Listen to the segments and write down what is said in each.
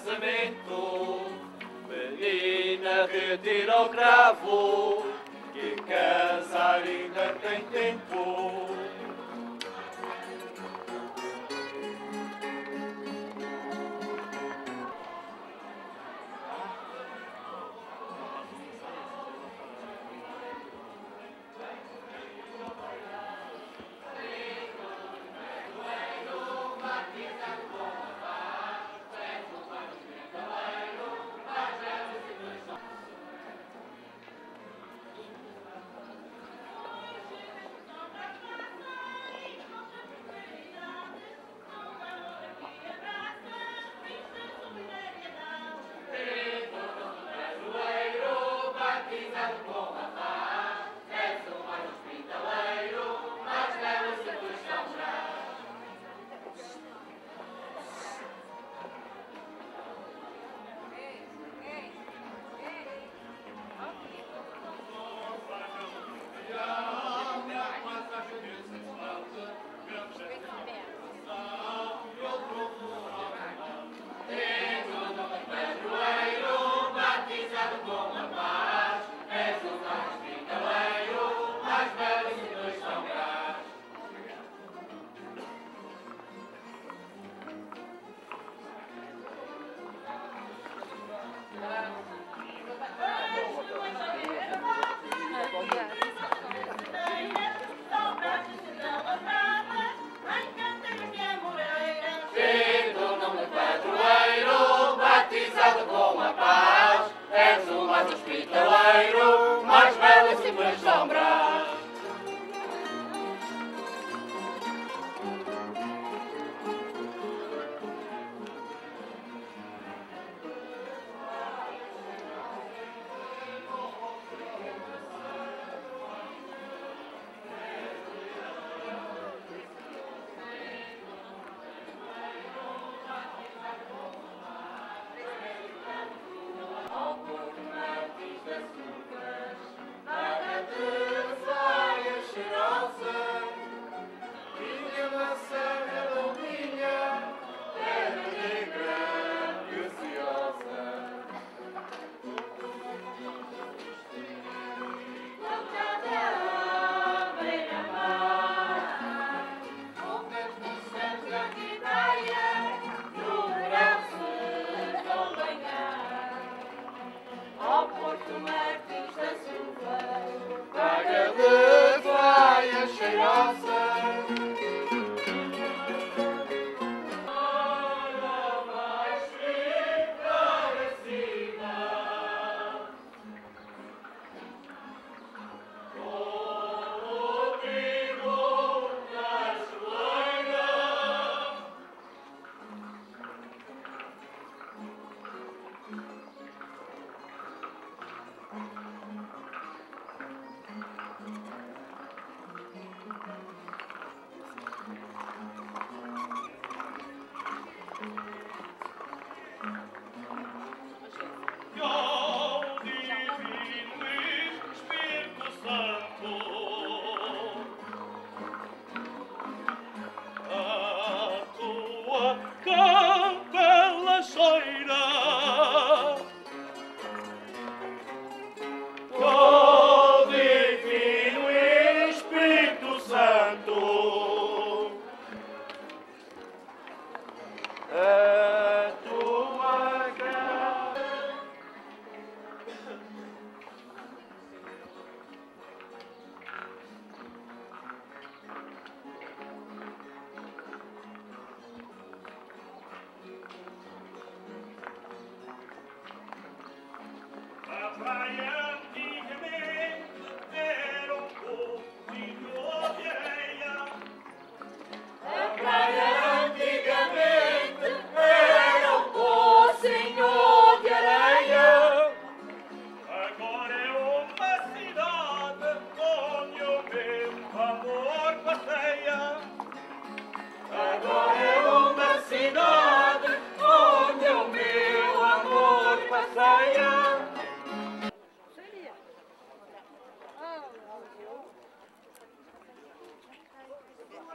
casamento. Menina, retira o cravo, que casar ainda tem tempo.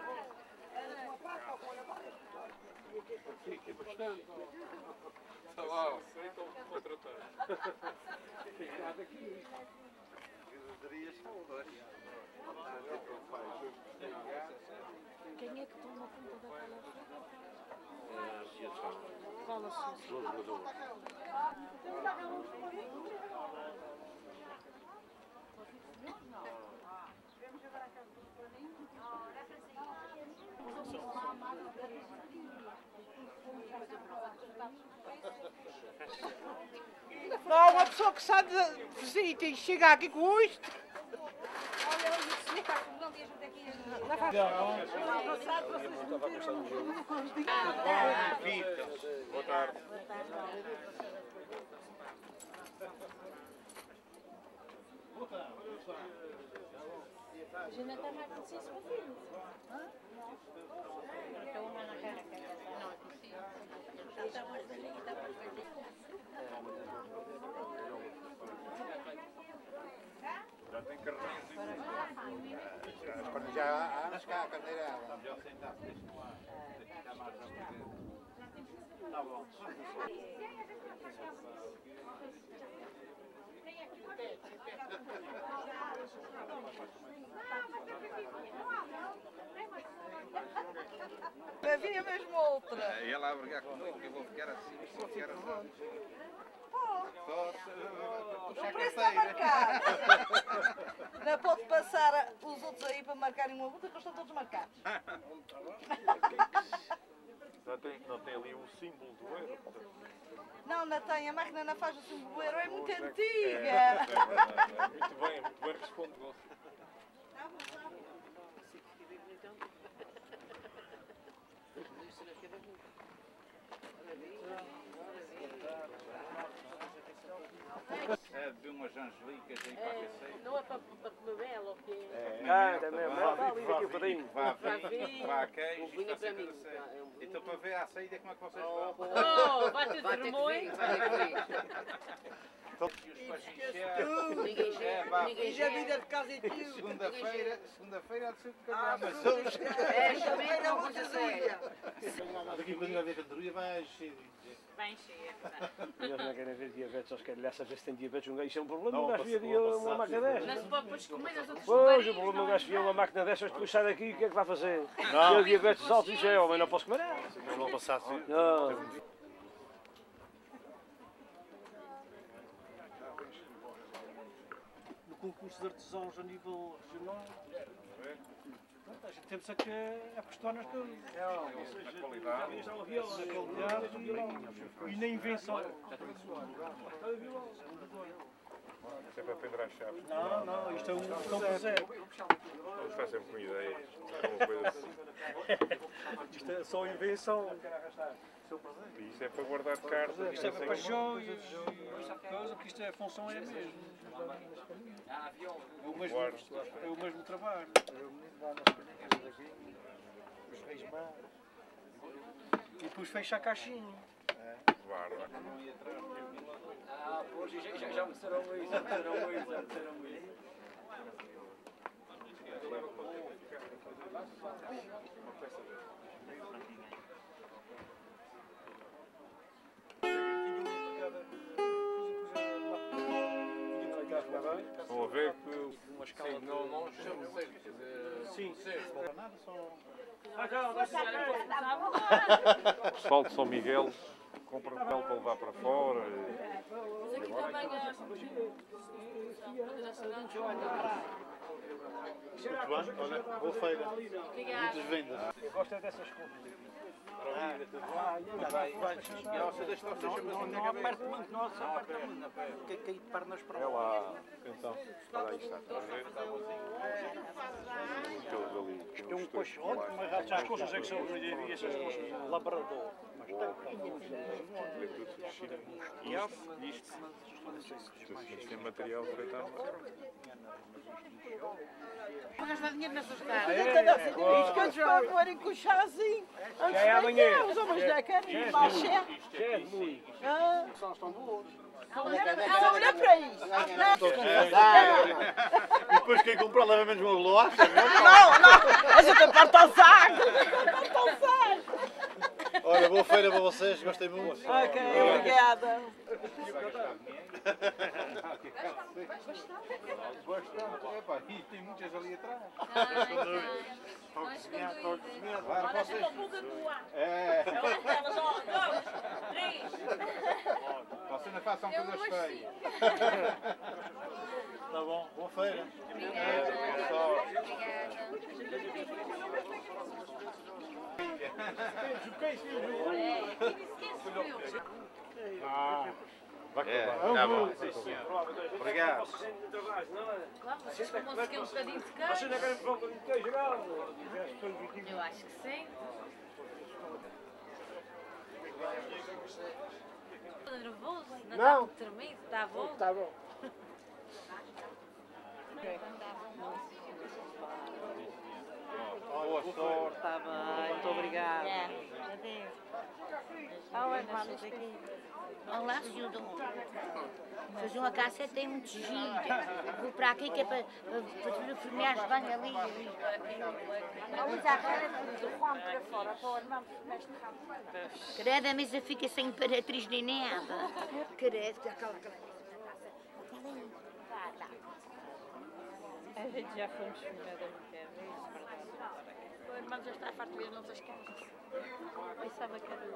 Sì, che bastante. Quem é que toma conta daquela? É a associação. Qual associação? Os jogadores. Não, uma pessoa que sai de visita e chega aqui com isto. Boa tarde. A gente não está mais preciso para filho. Então uma na cara, não é possível. Está mais velhinho, está mais velhinho. Já tem carneiros Já há anos cá a carneira. Já sentado, deixa-me lá. Está mais a fazer. Está bom. Havia mesmo outra. E ela a brigar comigo, que eu vou ficar assim, vou ficar assim. O preço está marcado. Não pode passar os outros aí para marcarem uma multa, que eles estão todos marcados. Não tem ali um símbolo do euro. Não, não tem. A máquina não faz o símbolo do euro, é muito antiga. É muito bem responde você. É, beber umas angelicas aí para a receita. Não é para comer bela ou quê? Também, Vá queijo, O vinho é para mim. então para ver à saída como é que vocês vão. Oh, vai ter termoio. E os peixes Ninguém chega. Ninguém Já chega. vida de casa e tio. Segunda-feira há de ser de calhar, mas hoje... É, também não muito sério. Daqui quando vai ver cantoria vai cheio. Vai encher. Eles não querem ver diabetes, eles querem lá saber se tem diabetes. Isso é um problema, o gajo via uma máquina Não destas. se pode depois comer as outras Pois, o problema é o gajo via uma máquina destas, depois sai daqui, o que é que vai fazer? Se ele diabetes alto, isso é homem, não posso comer nada. Não passar assim. Não. No concurso de artesãos a nível regional, a gente temos a que apostar nas coisas. Na qualidade. Na qualidade e na invenção. Sempre a aprender às chaves. Não, isto é um campo zero. Eles estão sempre com ideias. É uma coisa assim. Isto é só invenção. E isso é para guardar cartas. Isto é para joias e coisa, porque isto é a função é a mesma. É o mesmo trabalho. Os reis magos. E depois fecha a caixinha. Guarda. Pois já me disseram isso, Estão a ver que uma escala de... Não chamo Sim. o pessoal de São Miguel compra papel para levar para fora. Mas aqui também há... Muito bem, olha, boa feira. Muitas vendas. Eu gosto é dessas coisas. Não aperte muito, não aperte muito. Que cair de pernas para É lá. Então, olha aí está. Estão a ver? Aqueles ali. Isto é um coxote, mas as coxas é que são e essas coxas labrador. Mas Isto tem material para estar. Vou gastar dinheiro nessas caras. Isto que eles vão pôr em com chazinho. Já é amanhã. Os homens já querem mal chefe. Ela olha para isso. E depois quem comprar leva mesmo uma bolacha. Não, a gente aperta o saco. Olha, boa feira para vocês, gostei muito. Ok, obrigada. Bastante. Epá, e tem muitas ali atrás. Nós escondidas. Claro, vocês... É. Vocês não façam coisas feias. Tá bom, boa feira. Vai É, acabar. tá bom. Obrigado. Claro, vocês comam aqui um bocadinho de Vocês queijo. não querem pôr um bocadinho de queijo, não? Eu acho que sim. Está nervoso? Não. Está tremido? Está bom? Está bom. Boa sorte. Está bem, muito obrigada. Olá, senhor Dom. Fazer uma cassete tem muito giro. Vou para aqui que é para filmar as banhas ali. Credo, a mesa fica sem imperatriz nem nada. Credo, aquela. A gente já fomos filmadas O irmão já está farto de ver as nossas casas. Pensava que era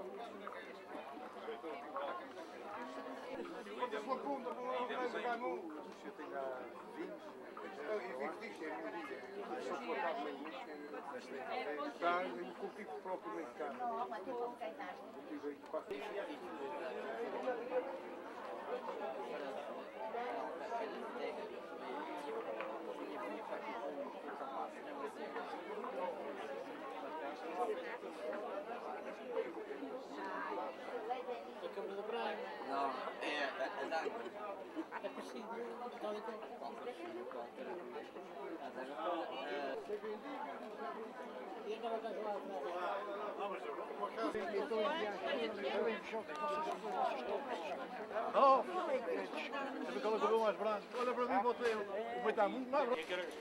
Não, é a d'água. Oh, sabe qual é o cabelo mais branco? Olha para mim, bota eu. O meu está muito mais branco.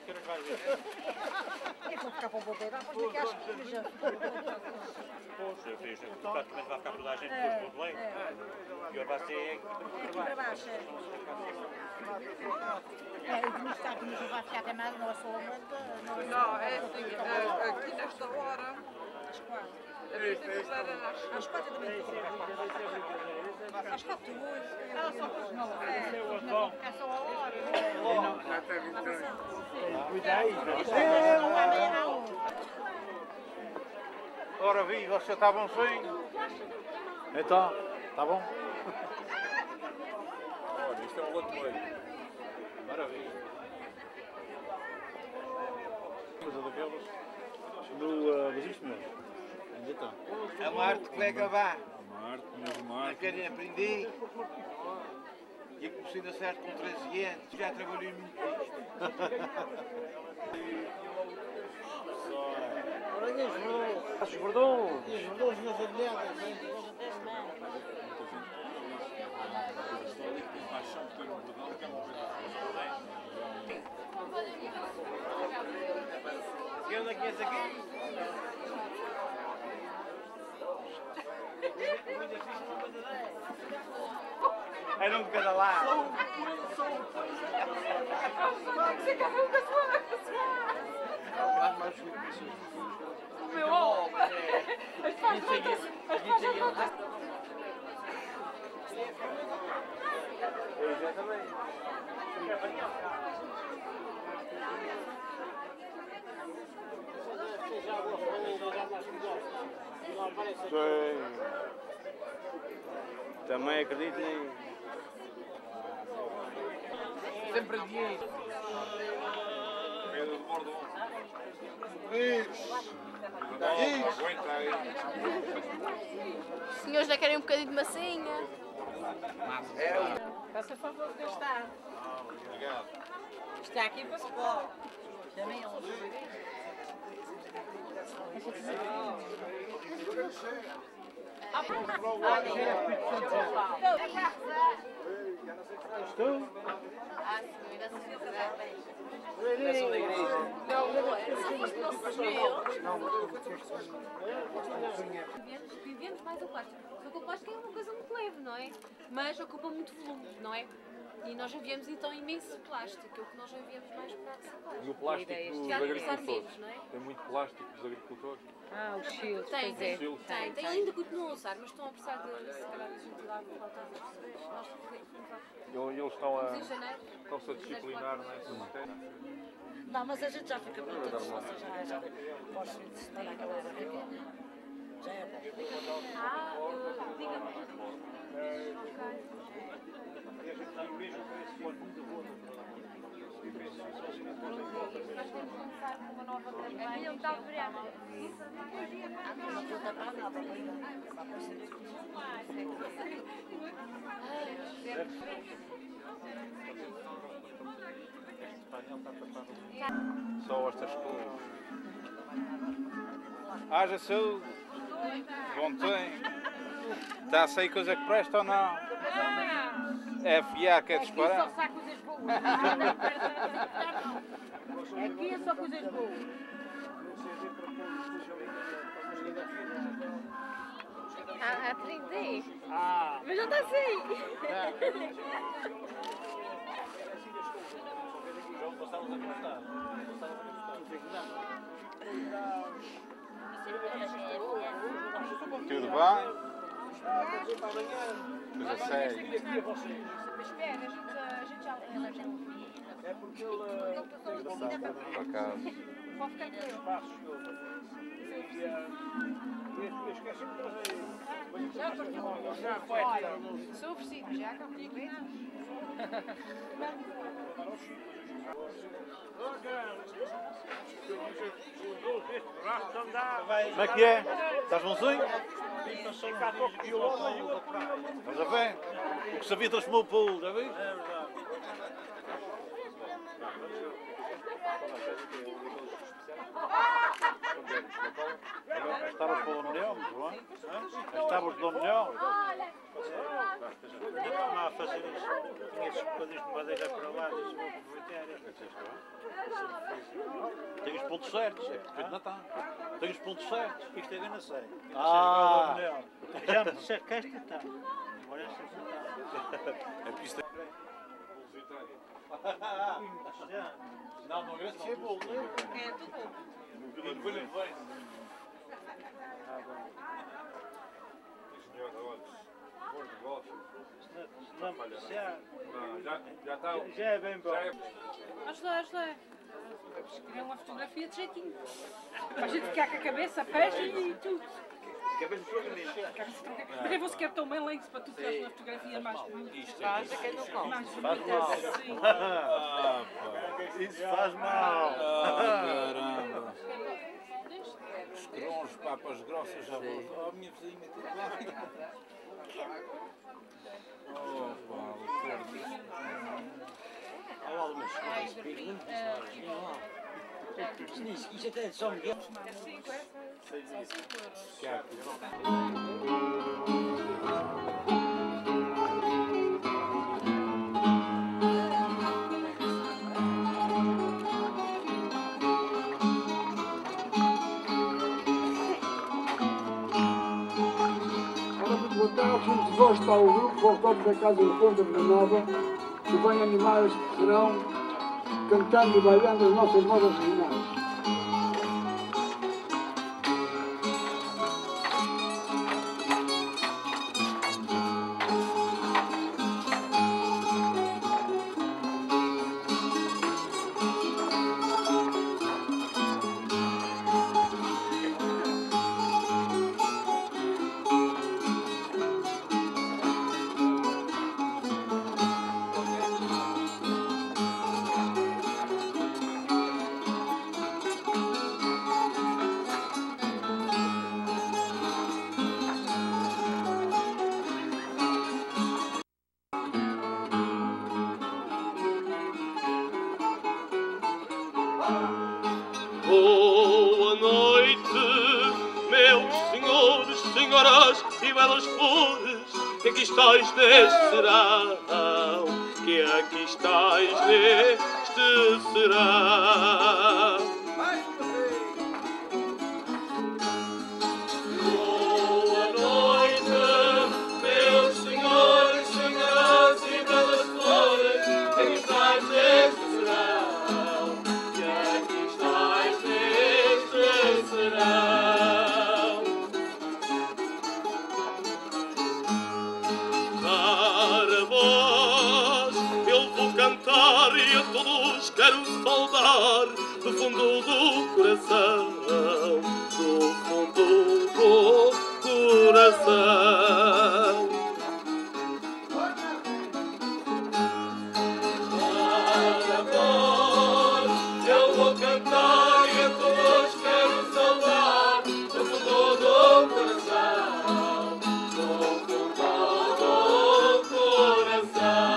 É para ficar para o boteiro, depois daqui às filhas já. Eu fiz, praticamente vai ficar toda a gente depois do leite. E agora vai ser Aqui para baixo, É, o que está aqui, mas não vai ficar até mais, não é só uma. Não, é assim, aqui nesta hora, às 4. às 4 da manhã. Às 4 da manhã. Ela só pôs não. Não ficar só a hora. Cuida aí. Ora viva, você está bonzinho? Então, tá bom? Olha, isto é um outro meio. Maravilha. Coisa daquelas. Mas isto mesmo. Ainda está. É uma arte que vai acabar. Uma arte, mesmo uma Não arte. querem aprender. E comecei a dar certo com 13 anos. Já trabalhei muito nisto. Os bordões. Acham que ter um bordão que é uma coisa. Quem anda aqui esse aqui? Era um de cada lado. O meu homem! Sim. Também acredito nisso. Sempre dinheiro. Medo do bordão. Aguenta aí. Os senhores já querem um bocadinho de massinha? Faça favor de gastar. Obrigado. Está aqui para se pôr. Também é Vivemos mais o quarto. Só que o plástico é uma coisa muito leve. leve, não é? Mas ocupa muito volume, não é? E nós enviamos então imenso plástico, é o que nós enviamos mais para a reciclagem. E o plástico dos agricultores? Não é? Tem muito plástico dos agricultores? Ah, os shields, Tem, pois é. tem. Ainda continuam a usar, mas estão a precisar de, se calhar, de gente lá por volta das pessoas. Nós E eles estão em janeiro. Estão-se a disciplinar nessa matéria? Não, mas a gente já fica muito disposta, já pode se dar aquela barriga. Já é bom. Diga-me. Nós temos que começar com uma nova campanha. Não está virado. Só estas coisas. Haja saúde. Bom tempo. Está a sair coisa que presta ou não? É fiar que é disparar. Só sai coisas boas. Aqui é só coisas boas. Aprendi. Mas não está assim. Tudo bem? Coisa séria. Mas espera, a gente já leva. É porque ele Por acaso. Pode ficar com ele. esqueci-me de trazer. Já foi. Sou oferecido, já cá comigo. Como é que é? Estás bonzinho? Mas já vem. O que sabia transformou o pulo, já viste? É verdade. As tábuas para o União, não é? As tábuas do União. Eu estava a fazer isso. Tinha esses bocadinhos de madeira para lá, disse vou aproveitar. Tem os pontos certos, é porque ainda está. Tem os pontos certos. Isto ainda não sei. Ah! Já me disseram que esta está. Agora esta está. A pista. Não, não agradeço. É bom, não é? É tudo bom. Depois não vem. Senhor, olha, bons negócios. Já está. Já é bem bom. Ajudar. Queria uma fotografia de jeitinho. Para a gente ficar com a cabeça, pés e tudo. Mas eu vou sequer tão bem lento para tu tirar uma fotografia mais bonita. Faz a quem não come. Mais Faz bonita, mal. sim. Isso faz mal. Caramba. Os crons, papas grossas, já vou. Oh, minha vizinha, tudo bem? Oh, pá, o perdo. Isto até é de São Miguel. Boa tarde, junto de vós está o grupo Voltamos da Casa do Ponta Vila Nova, que vem animar este verão, cantando e bailando as nossas modas regionais. Boa noite, meus senhores, senhoras e belas flores, que aqui estáis neste serão, que aqui estáis neste serão. Boa noite, meus senhores. quero saudar do fundo do coração, do fundo do coração. Eu vou cantar e a todos quero saudar do fundo do coração, do fundo do coração.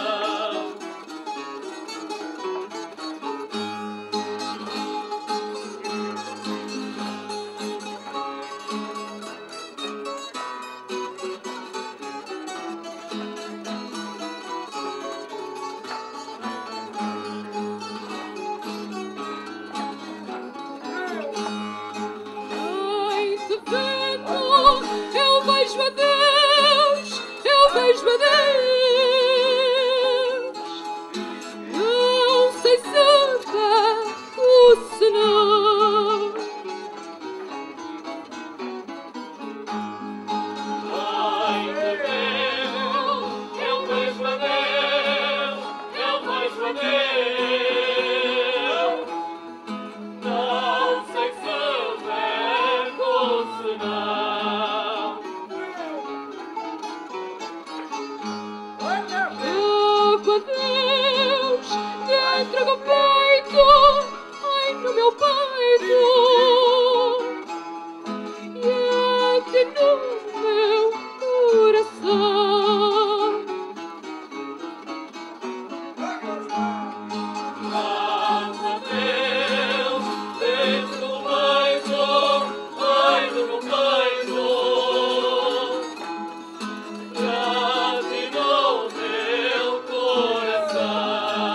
Ai, se vendo, eu vejo a Deus, eu vejo a Deus. Não sei se ou se não. Ai, se vendo, eu vejo a Deus, eu vejo a Deus. Não sei se vergo ou se não. Água, Deus, dentro do peito, ai, no meu peito. E aqui no meu coração. Água, Deus, dentro do peito, ai, no meu peito. E no meu coração.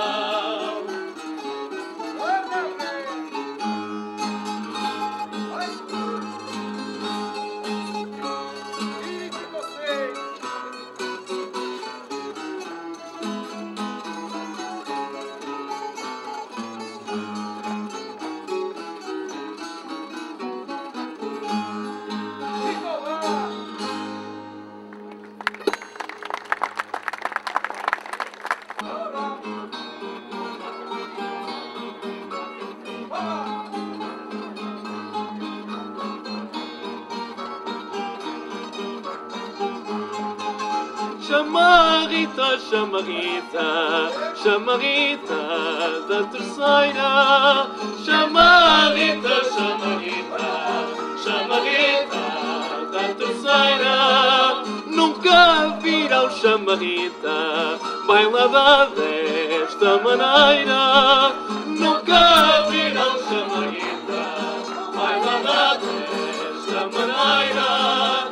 Chama Rita, chama Rita, chama Rita da terceira. Chama Rita, chama Rita, chama Rita da terceira. Nunca viram chama Rita, bailada desta maneira. Nunca viram chama Rita, bailada desta maneira.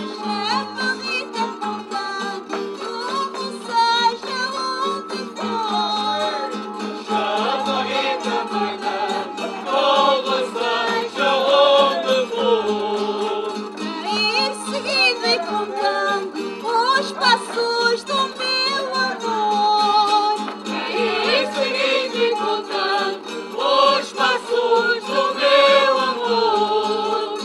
Passos do meu amor. E seguindo contando os passos do meu amor.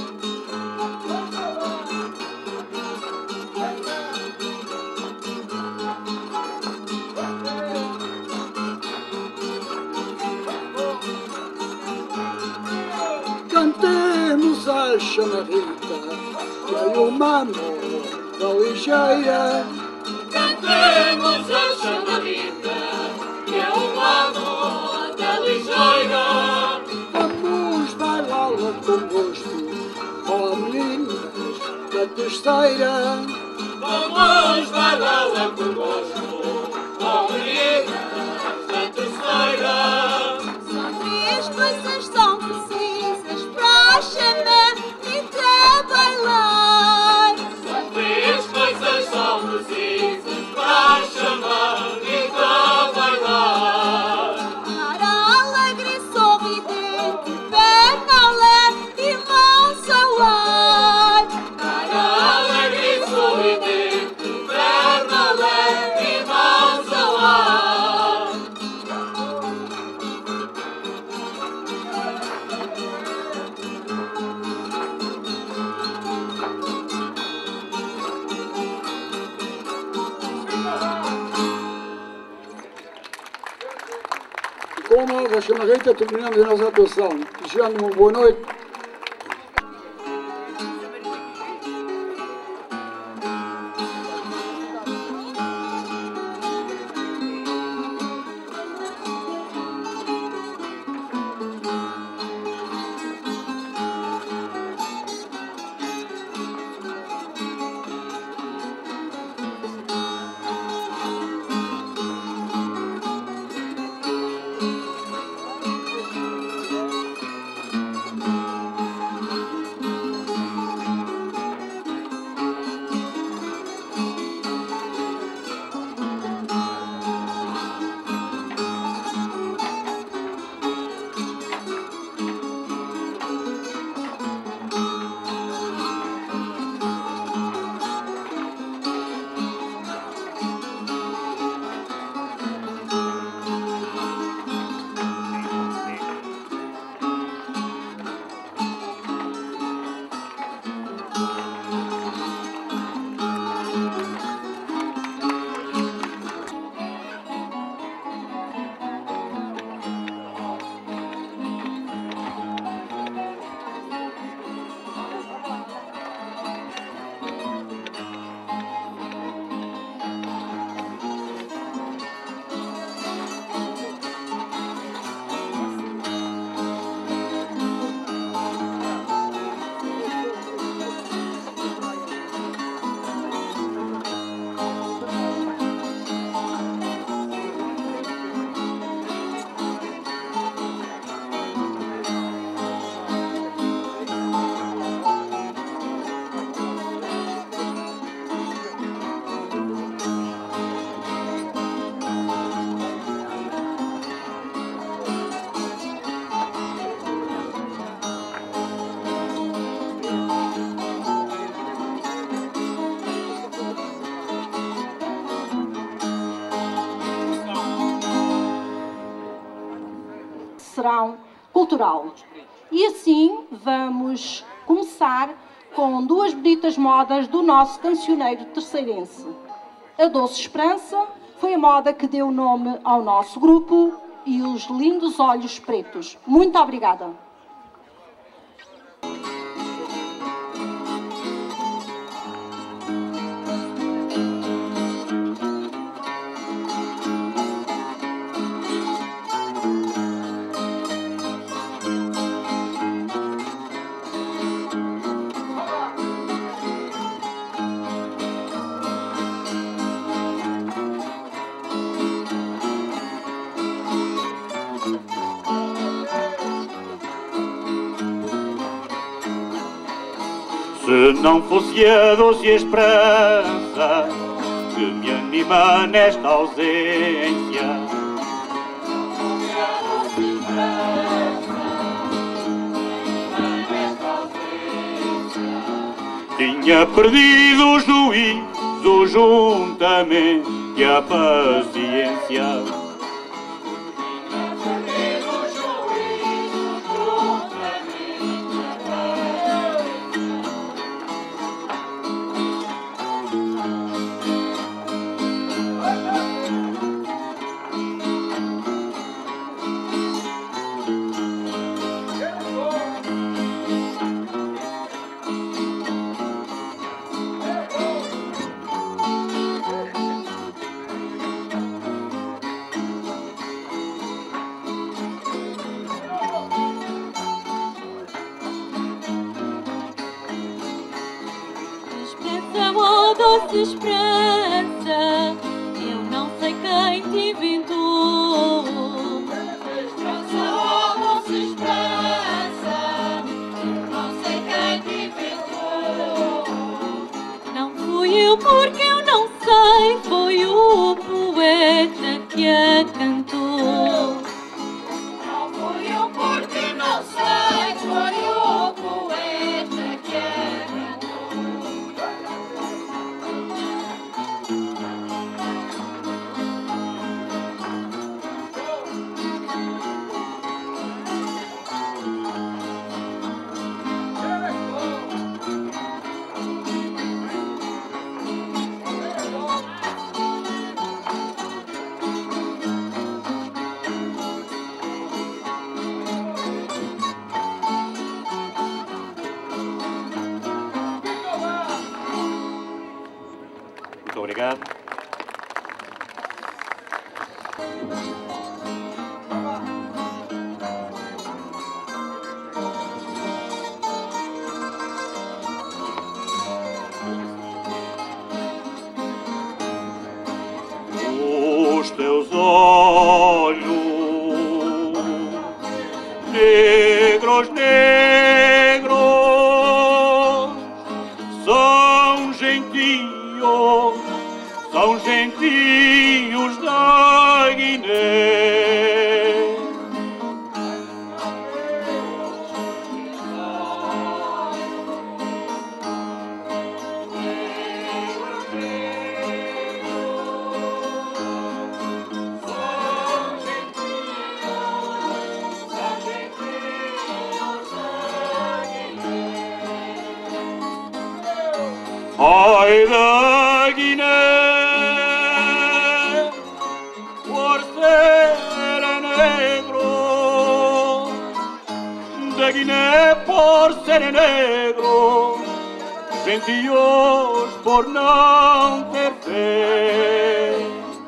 Cantemos a chamarrita, que é uma amor da ligeira. Cantemos a chamarrita, que é um amor da ligeira. Vamos bailá-la com gosto, ó meninas da terceira. Vamos bailá-la com gosto, ó meninas da terceira. São três coisas tão precisas para a chamarrita bailar. São três coisas tão precisas para chamar e para bailar. Cara alegre, sorridente, perna leve e mãos ao ar. Cara alegre, sorridente, perna leve e mãos ao ar. Com a nova chamarreta terminamos a nossa atuação. Desejando uma boa noite. Serão cultural. E assim vamos começar com duas bonitas modas do nosso cancioneiro terceirense. A Doce Esperança foi a moda que deu nome ao nosso grupo e os lindos olhos pretos. Muito obrigada. Se não fosse a doce esperança que me anima nesta ausência, tinha perdido o juízo juntamente a paciência. Doce esperança, eu não sei quem te inventou. Doce esperança, eu não sei quem te inventou. Não fui eu porque eu não sei, foi o poeta que a cantou. Não fui eu porque não sei, foi o poeta que a cantou. Obrigado. Os teus olhos negros, negros, são gentios da Guiné. Ai da Guiné, por ser negro, da Guiné por ser negro, gentios por não ter fé.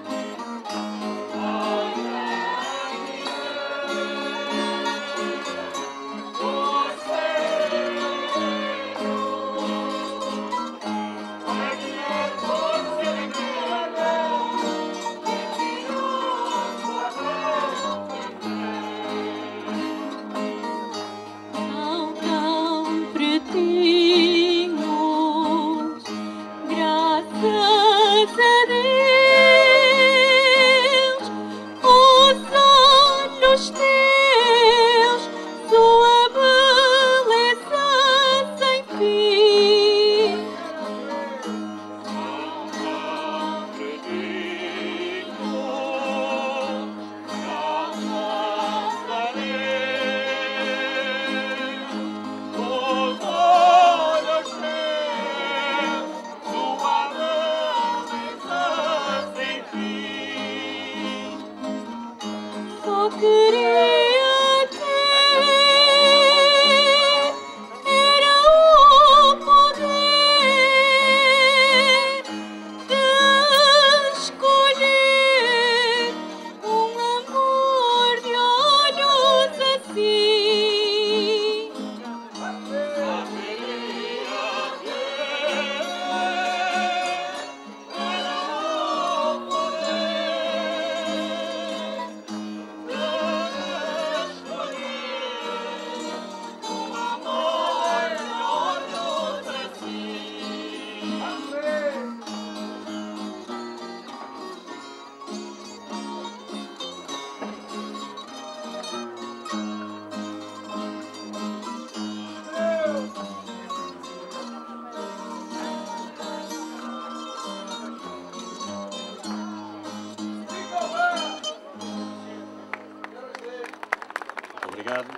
Obrigado.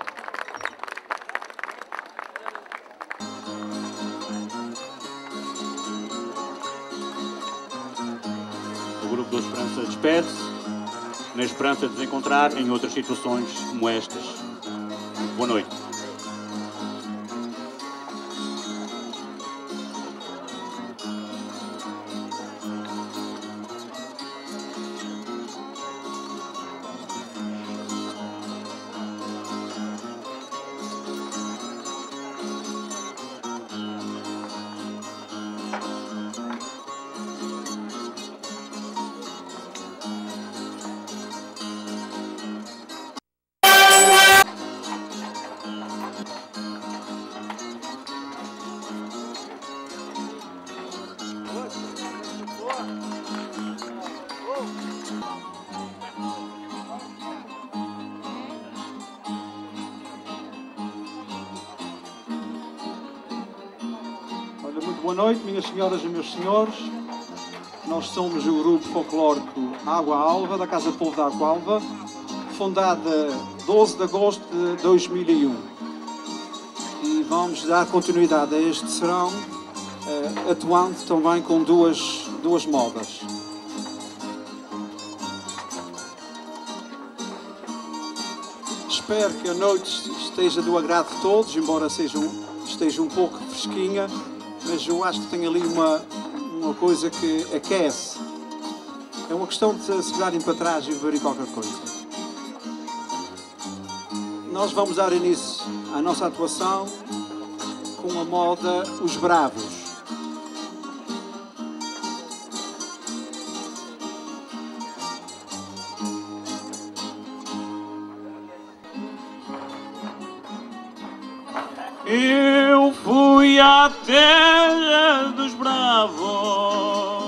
O Grupo da Esperança despede-se, na esperança de nos encontrar em outras situações como estas. Boa noite. Boa noite, minhas senhoras e meus senhores. Nós somos o grupo folclórico Água Alva, da Casa Povo da Água Alva, fundada 12 de agosto de 2001. E vamos dar continuidade a este serão, atuando também com duas modas. Espero que a noite esteja do agrado de todos, embora esteja um pouco fresquinha, mas eu acho que tem ali uma uma coisa que aquece. É uma questão de se virarem para trás e beberem qualquer coisa. Nós vamos dar início à nossa atuação com a moda Os Bravos. Eu fui à terra dos bravos.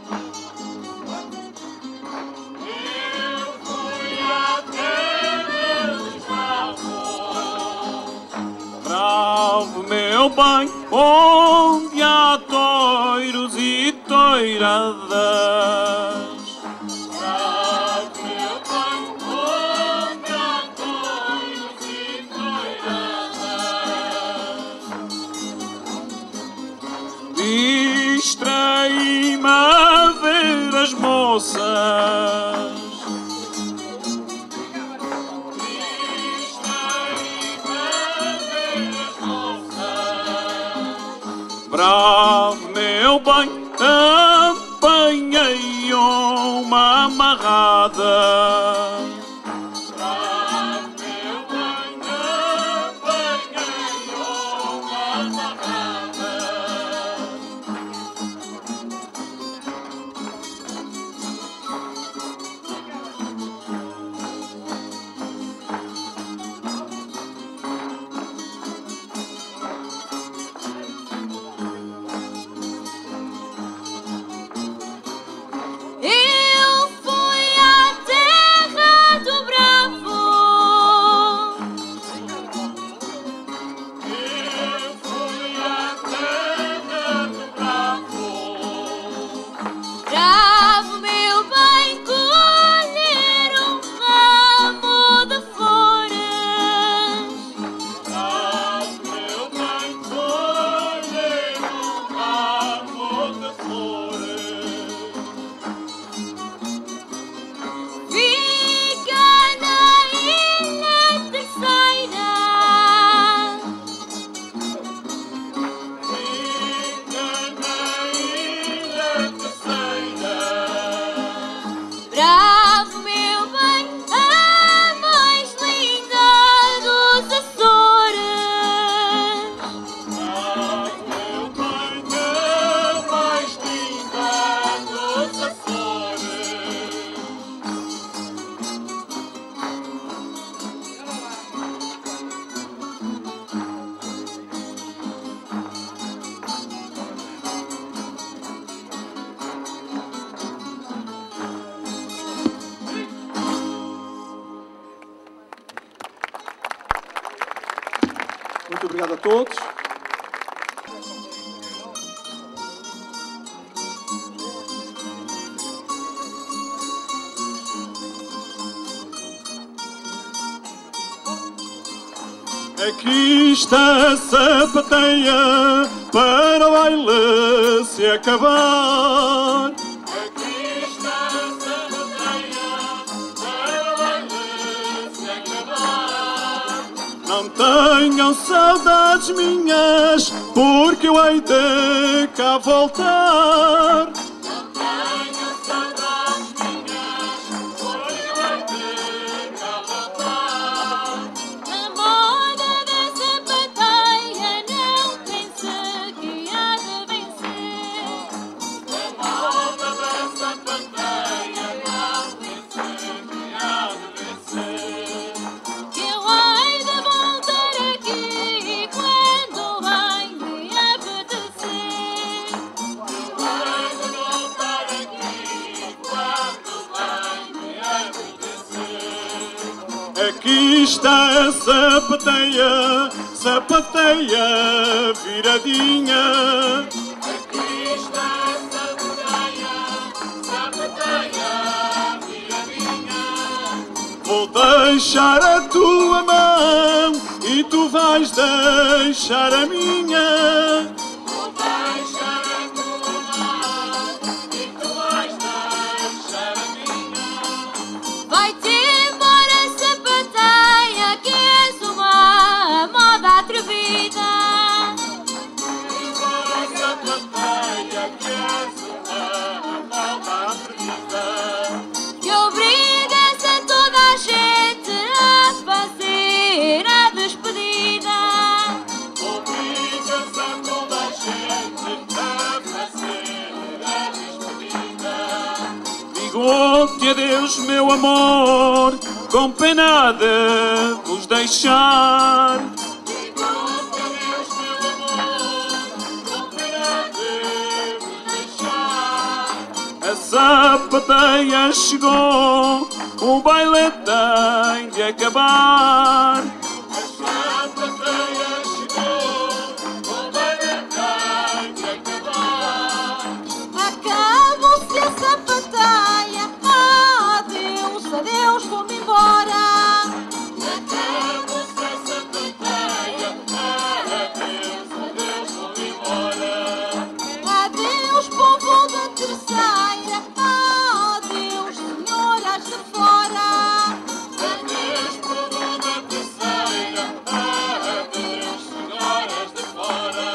Eu fui à terra dos bravos. Bravo, meu bem, onde há toiros e toiradas. Distraí-me a ver as moças. Distraí-me a ver as moças. Bravo, meu bem, apanhei uma amarrada. Eu fui à terra do Bravo. Eu fui à terra do Bravo. Bravo, meu bem, colher ramo de flores. Bravo, meu bem, colher ramo de flores. Fica na ilha terceira. Fica na ilha terceira. Bravo, meu bem, a mais linda dos Açores. Bravo, meu bem, a mais linda dos Açores. Muito obrigado a todos. Aqui está a sapateia para o baile se acabar. Aqui está a sapateia para o baile se acabar. Não tenham saudades minhas, porque eu hei de cá voltar. Não tenham saudades minhas, porque eu hei de cá voltar. A moda da sapateia não pensa que há de vencer. A moda da sapateia não pensa que há de vencer. Que eu hei de voltar aqui quando hei de apetecer. Eu hei de voltar aqui quando hei de apetecer. Aqui está a sapateia, sapateia viradinha. Aqui está a sapateia, sapateia viradinha. Vou deixar a tua mão e tu vais deixar a minha. Vou deixar a tua mão e tu vais deixar a minha. Vai-te embora, sapateia, que és uma moda atrevida. Embora, sapateia, que és uma meu amor, com pena de vos deixar. Digo adeus, meu amor, com pena de vos deixar. A sapateia chegou, o baile tem de acabar. A sapateia chegou, o baile tem de acabar. Acabou-se a sapateia, adeus, adeus, vou-me embora. Acabou-se a sapateia, adeus, adeus, vou-me embora. Adeus, povo da terceira, adeus, senhoras de fora. Adeus, povo da terceira, adeus, senhoras de fora.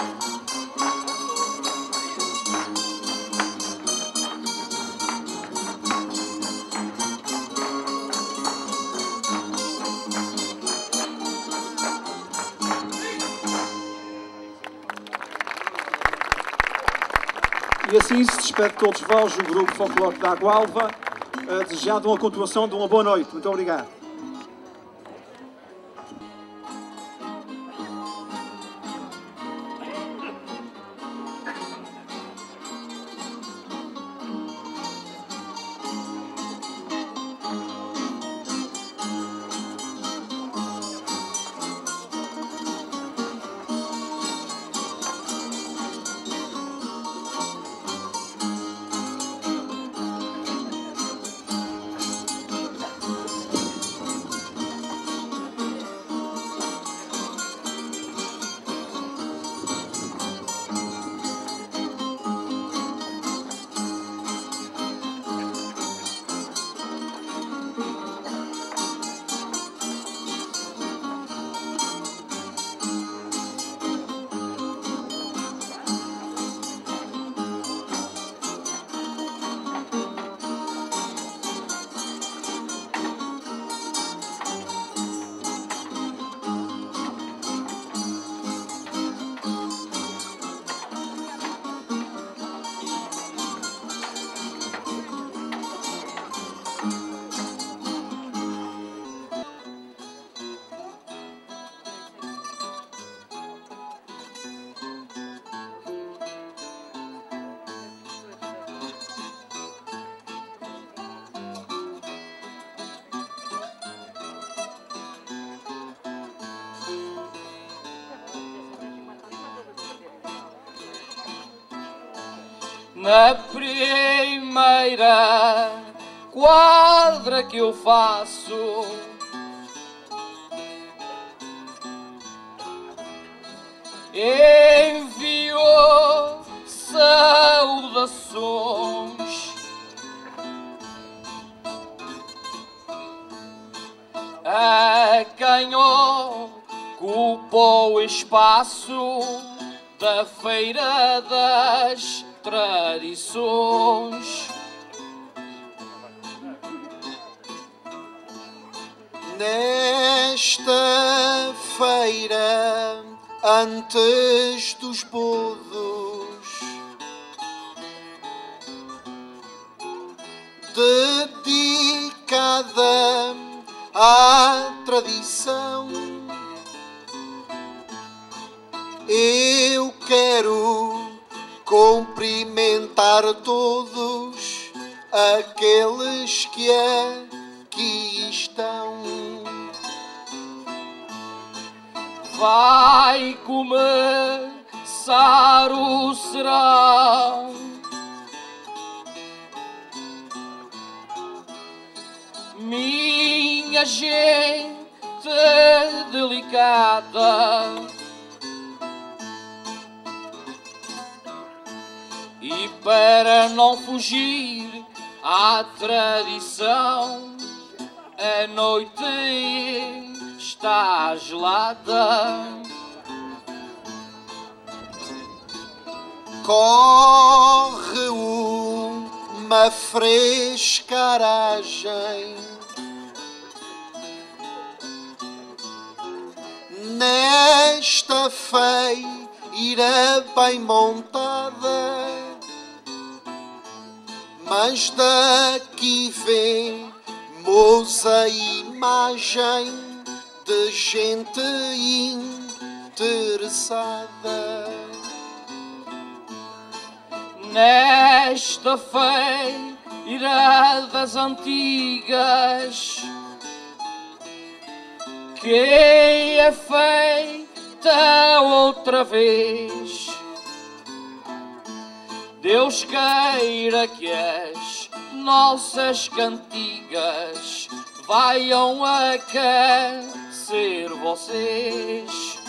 E assim se despede de todos vós o Grupo Folclórico da Água-Alva, desejando uma continuação de uma boa noite. Muito obrigado. Na primeira quadra que eu faço, envio saudações a quem ocupa o espaço da Feira das Tradições. Nesta feira, antes dos bodos, dedicada à tradição, eu quero cumprimentar todos aqueles que aqui estão. Vai começar o serão, minha gente delicada, e para não fugir à tradição, a noite está gelada. Corre uma frescaragem nesta feira bem montada, mas daqui vem Somos a imagem de gente interessada. Nesta feira das antigas, que é feita outra vez, Deus queira que as nossas cantigas vaiam aquecer vocês.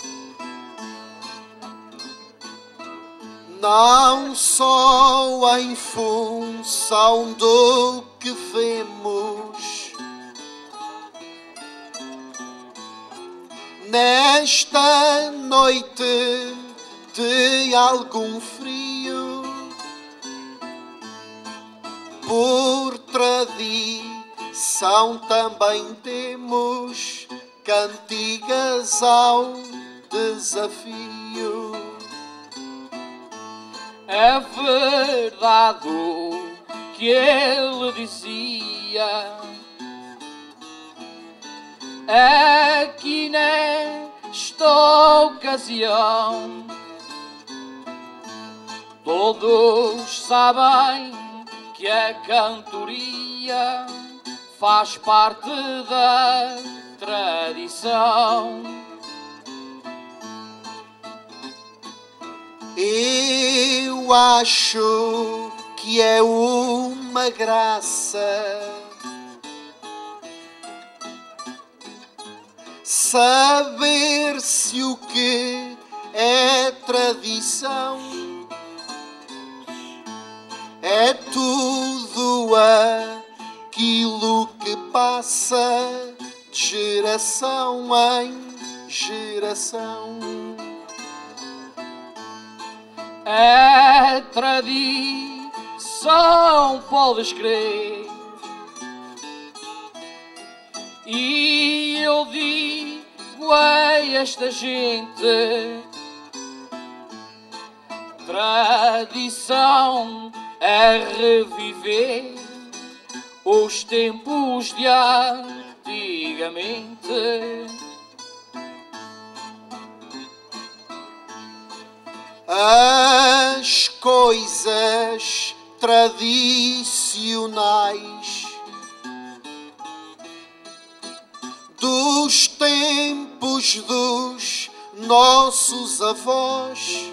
Não só em função do que vemos nesta noite de algum frio, por tradição também temos cantigas ao desafio. É verdade o que ele dizia aqui nesta ocasião. Todos sabem que a cantoria faz parte da tradição. Eu acho que é uma graça saber se o que é tradição é tudo aquilo que passa de geração em geração. É tradição, podes crer, e eu digo a esta gente: tradição é reviver os tempos de antigamente. As coisas tradicionais dos tempos dos nossos avós,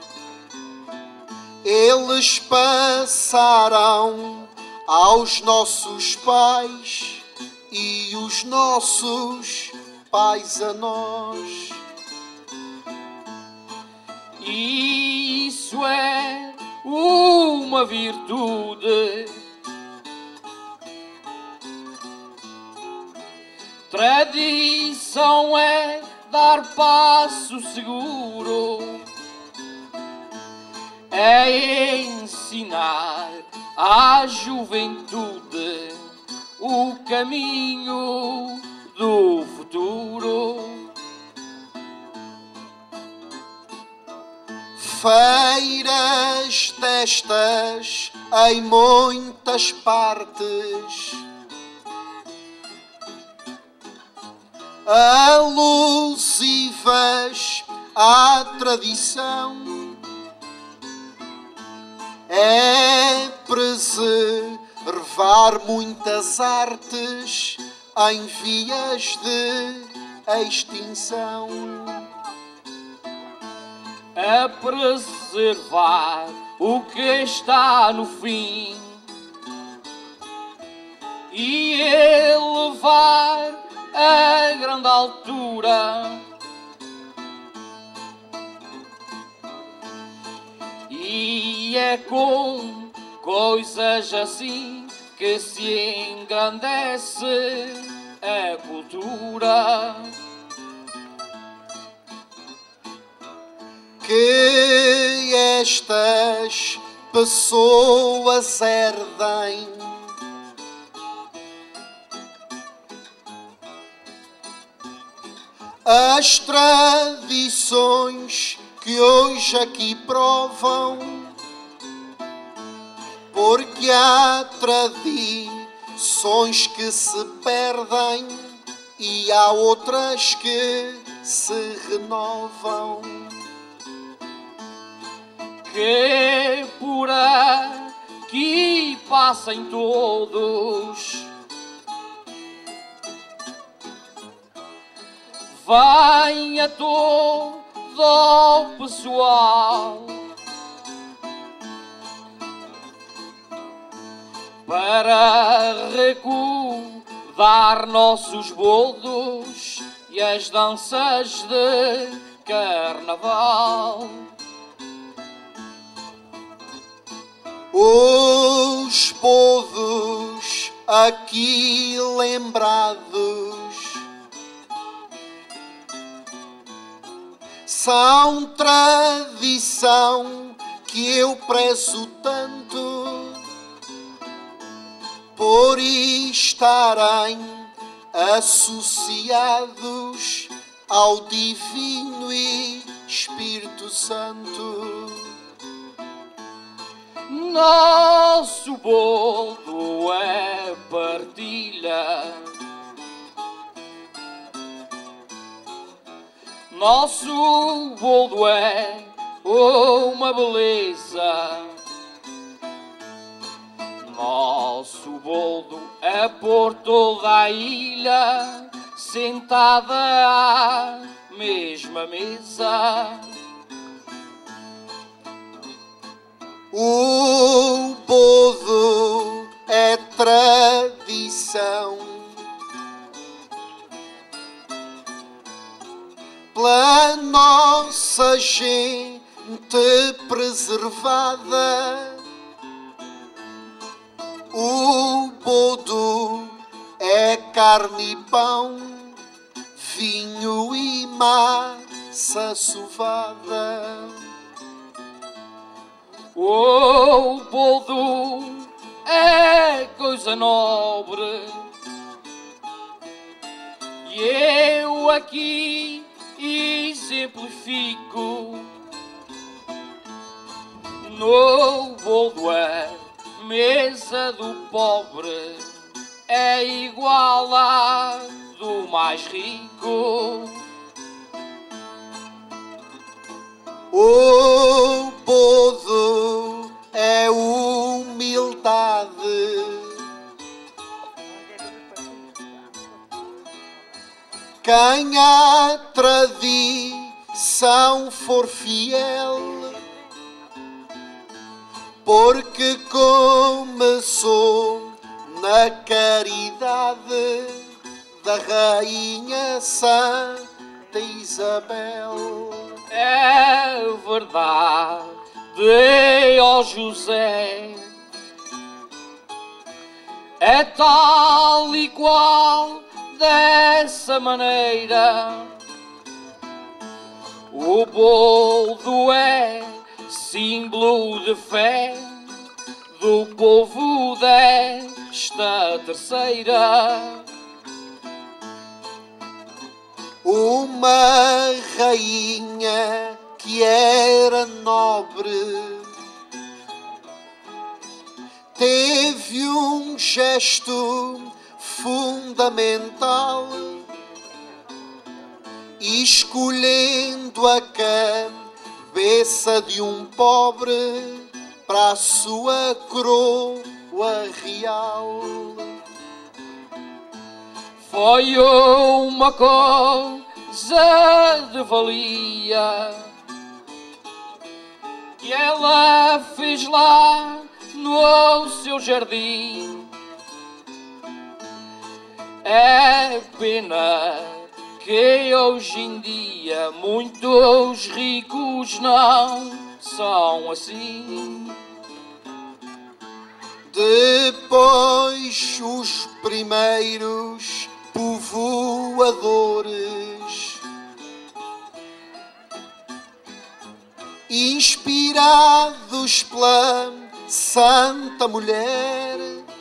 eles passaram aos nossos pais e os nossos pais a nós. E isso é uma virtude. Tradição é dar passo seguro, é ensinar à juventude o caminho do futuro. Feiras destas em muitas partes, alusivas à tradição, é preservar muitas artes em vias de extinção. A preservar o que está no fim e elevar a grande altura. E é com coisas assim que se engrandece a cultura. Que estas pessoas herdem as tradições que hoje aqui provam, porque a tradição sons que se perdem e há outras que se renovam. Que por aqui passem todos, venha todo o pessoal para recordar nossos boldos e as danças de carnaval. Os bodos aqui lembrados são tradição que eu prezo tanto por estarem associados ao Divino e Espírito Santo. Nosso bolo é partilha, nosso bolo é uma beleza, nosso bolo é por toda a ilha sentada à mesma mesa. O bodo é tradição pela nossa gente preservada. O bodo é carne e pão, vinho e massa sovada. O boldo é coisa nobre e eu aqui exemplifico. No boldo é mesa do pobre, é igual à do mais rico. O bodo é humildade, quem à tradição for fiel, porque começou na caridade da Rainha Santa Isabel. É verdade, ó José, é tal e qual dessa maneira. O boldo é símbolo de fé do povo desta terceira. Uma rainha que era nobre teve um gesto fundamental, escolhendo a cabeça de um pobre para a sua coroa real. Foi uma coisa de valia que ela fez lá no seu jardim. É pena que hoje em dia muitos ricos não são assim. Depois os primeiros povoadores, inspirados pela Santa Mulher,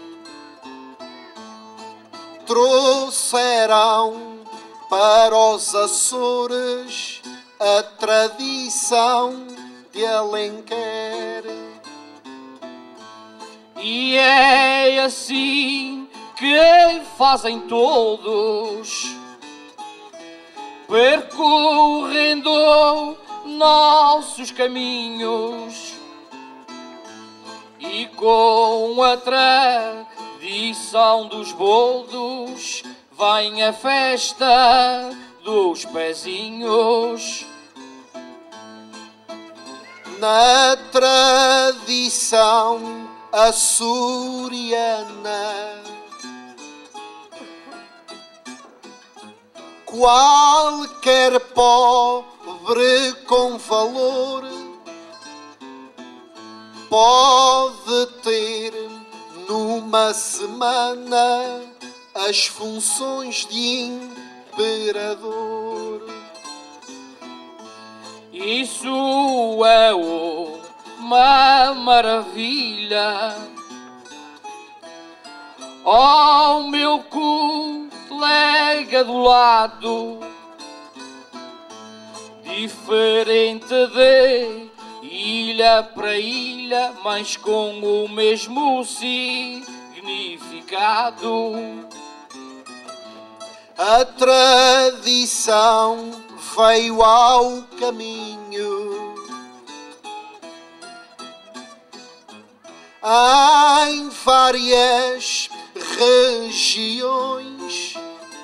trouxeram para os Açores a tradição de Alenquer. E é assim que fazem todos, percorrendo nossos caminhos e com a tradição dos boldos vem a festa dos pezinhos. Na tradição açoriana, qualquer pobre com valor pode ter numa semana as funções de imperador. Isso é uma maravilha. Oh, meu colega do lado, diferente de ilha para ilha, mas com o mesmo significado. A tradição veio ao caminho em várias regiões.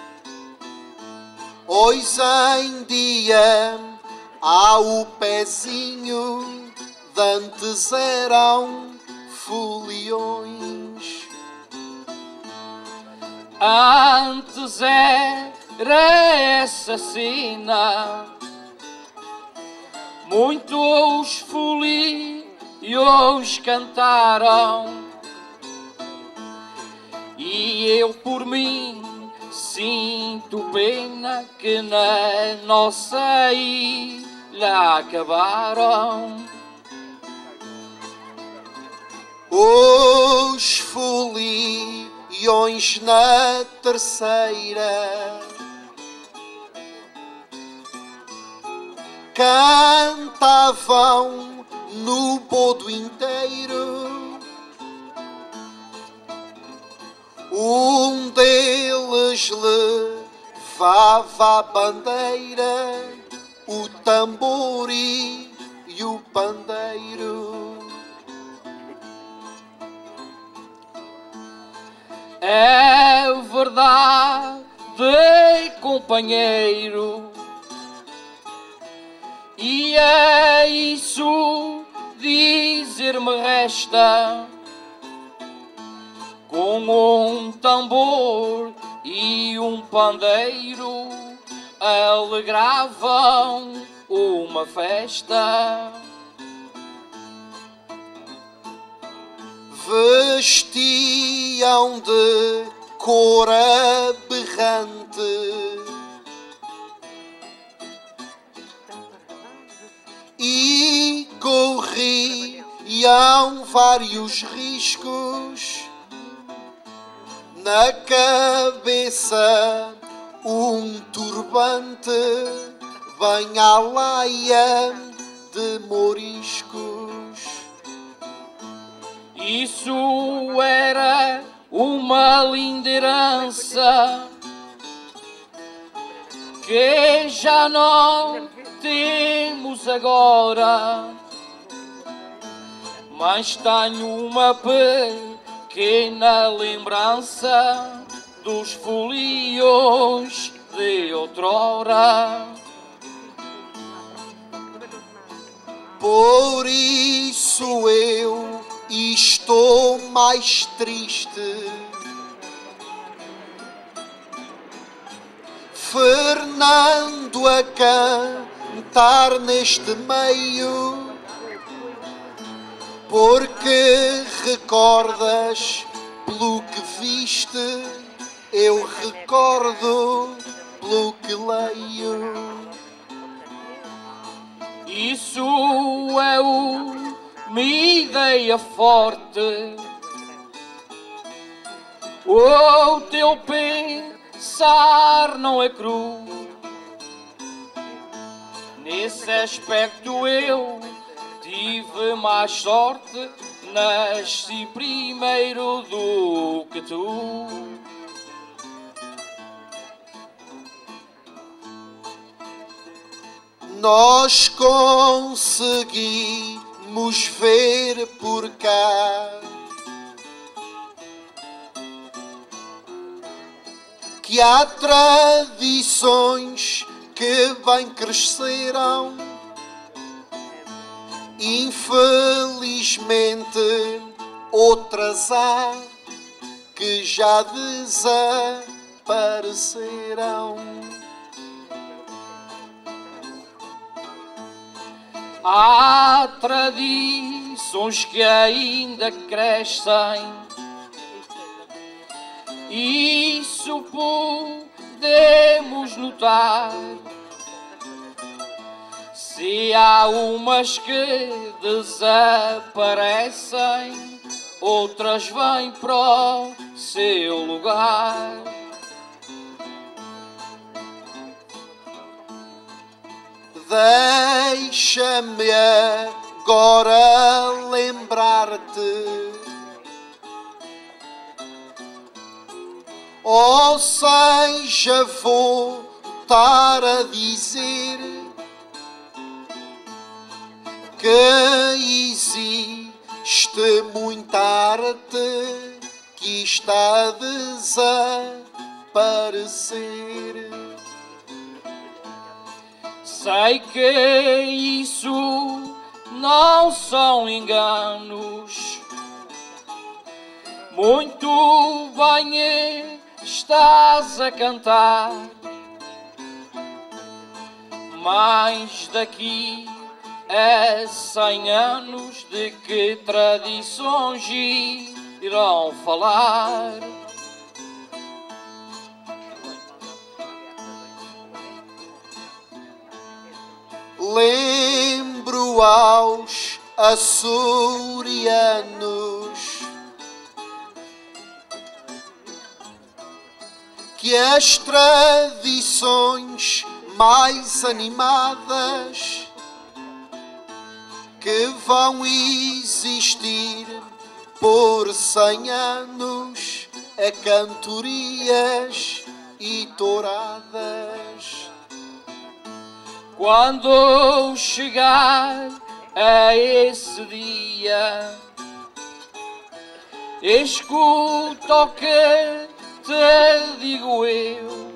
Hoje em dia há o pezinho, de antes eram foliões. Antes era essa cena, muitos foliões cantaram, e eu por mim sinto pena que na nossa ilha acabaram. Os foliões na terceira cantavam no bodo inteiro. Um deles levava a bandeira, o tambor e o pandeiro. É verdade, companheiro, e é isso dizer-me resta. Com um tambor e um pandeiro alegravam uma festa. Vestiam de cor aberrante e corriam vários riscos. Na cabeça um turbante bem à laia de moriscos. Isso era uma linda herança que já não temos agora, mas tenho uma pequena lembrança dos foliões de outrora. Por isso eu estou mais triste. Fernando a cantar neste meio, porque recordas pelo que viste, eu recordo pelo que leio. Isso é uma ideia forte, o teu pensar não é cru. Nesse aspecto eu tive mais sorte, nasci primeiro do que tu. nós conseguimos ver por cá que há tradições que bem cresceram, infelizmente outras há que já desapareceram. Há tradições que ainda crescem, isso podemos notar. Se há umas que desaparecem, outras vêm para o seu lugar. Deixa-me agora lembrar-te, ou seja, voltar a dizer que existe muita arte que está a desaparecer. Sei que isso não são enganos, muito bem estás a cantar, mas daqui a 100 anos de que tradições irão falar? Lembro aos açorianos que as tradições mais animadas que vão existir por 100 anos é cantorias e touradas. Quando chegar a esse dia, escuta o que te digo eu,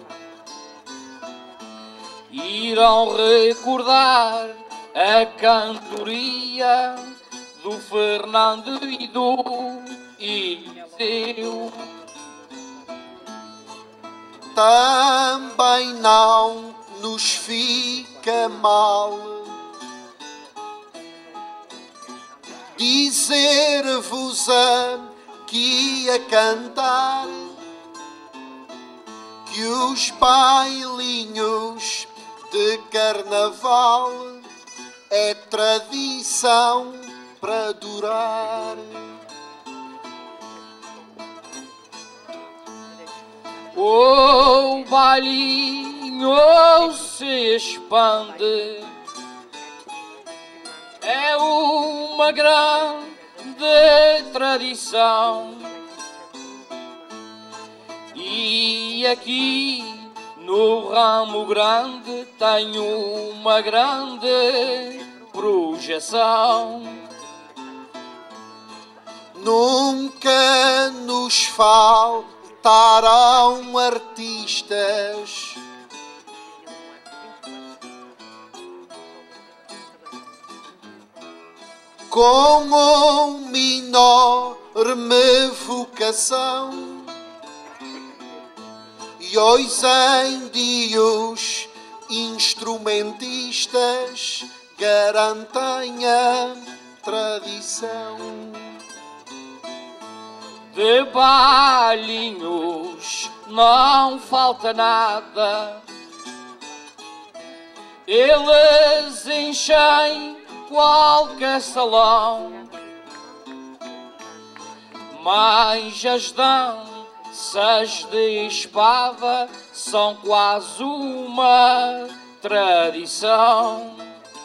irão recordar a cantoria do Fernando e do Eliseu. Também não nos fica mal dizer-vos aqui a cantar que os bailinhos de carnaval é tradição para durar. O bailinho se expande, é uma grande tradição, e aqui no Ramo Grande tem uma grande projeção. Nunca nos faltarão artistas com uma enorme vocação, e hoje em dia os instrumentistas garantem a tradição. De bailinhos não falta nada, eles enchem qualquer salão, mas as danças de espada são quase uma tradição.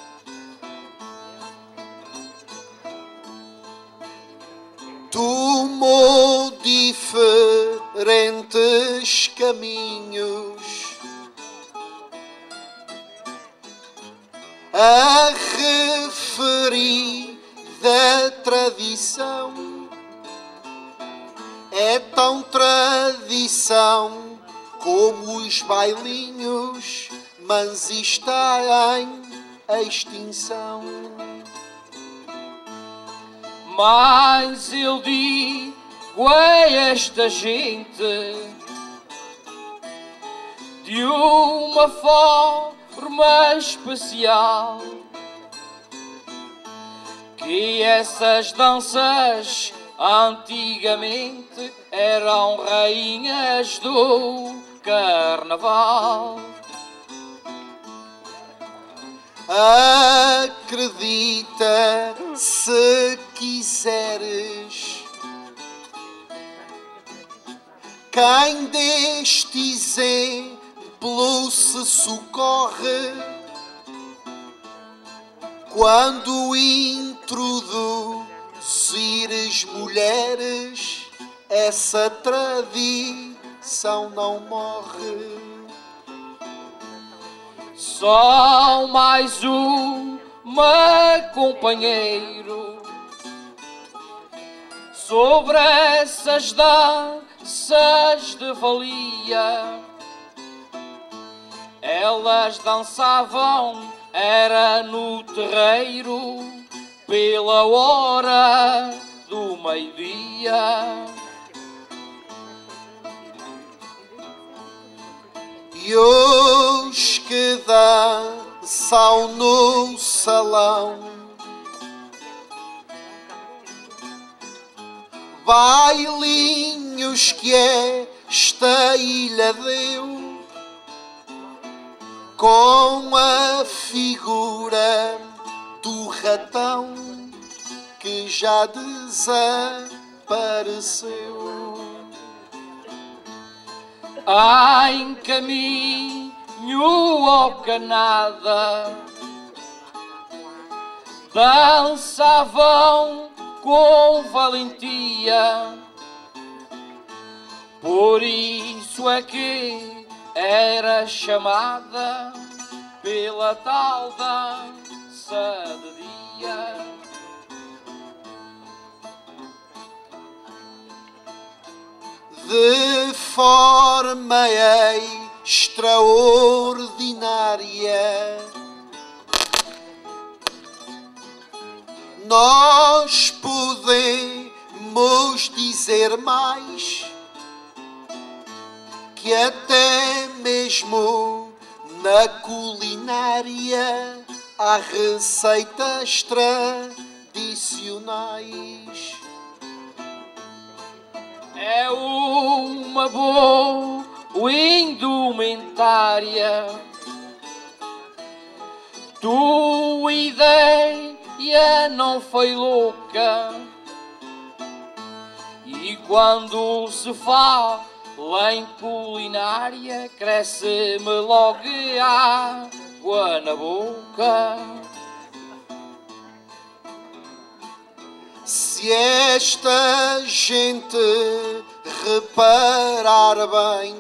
Tomou diferentes caminhos a referida tradição é tão tradição como os bailinhos, mas está em extinção. Mas eu digo a esta gente de uma forma especial que essas danças antigamente eram rainhas do carnaval. Acredita se quiseres, quem deste exemplo se socorre quando introduzires mulheres, essa tradição não morre. Só mais uma, companheiro, sobre essas danças de valia. Elas dançavam, era no terreiro, pela hora do meio-dia. E os que dançam no salão, bailinhos que esta ilha deu, com a figura do ratão que já desapareceu. Em caminho ao Canadá dançavam com valentia, por isso é que era chamada pela tal dança de dia. De forma extraordinária, nós podemos dizer mais, que até mesmo na culinária há receitas tradicionais. É uma boa indumentária, tua ideia não foi louca, e quando se fala em culinária cresce-me logo água na boca. Se esta gente reparar bem,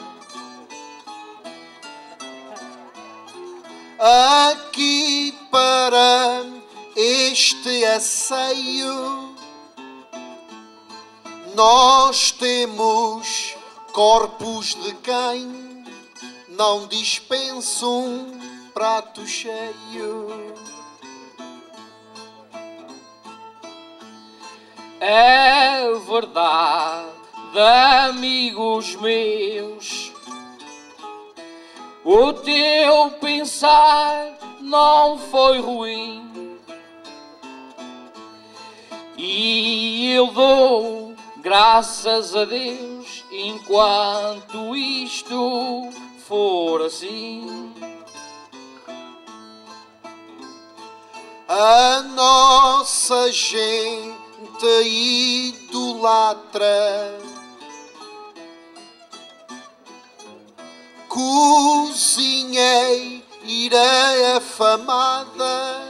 aqui para este asseio nós temos corpos de quem não dispensa um prato cheio. É verdade, amigos meus, o teu pensar não foi ruim, e eu dou graças a Deus enquanto isto for assim. A nossa gente idolatra cozinheira afamada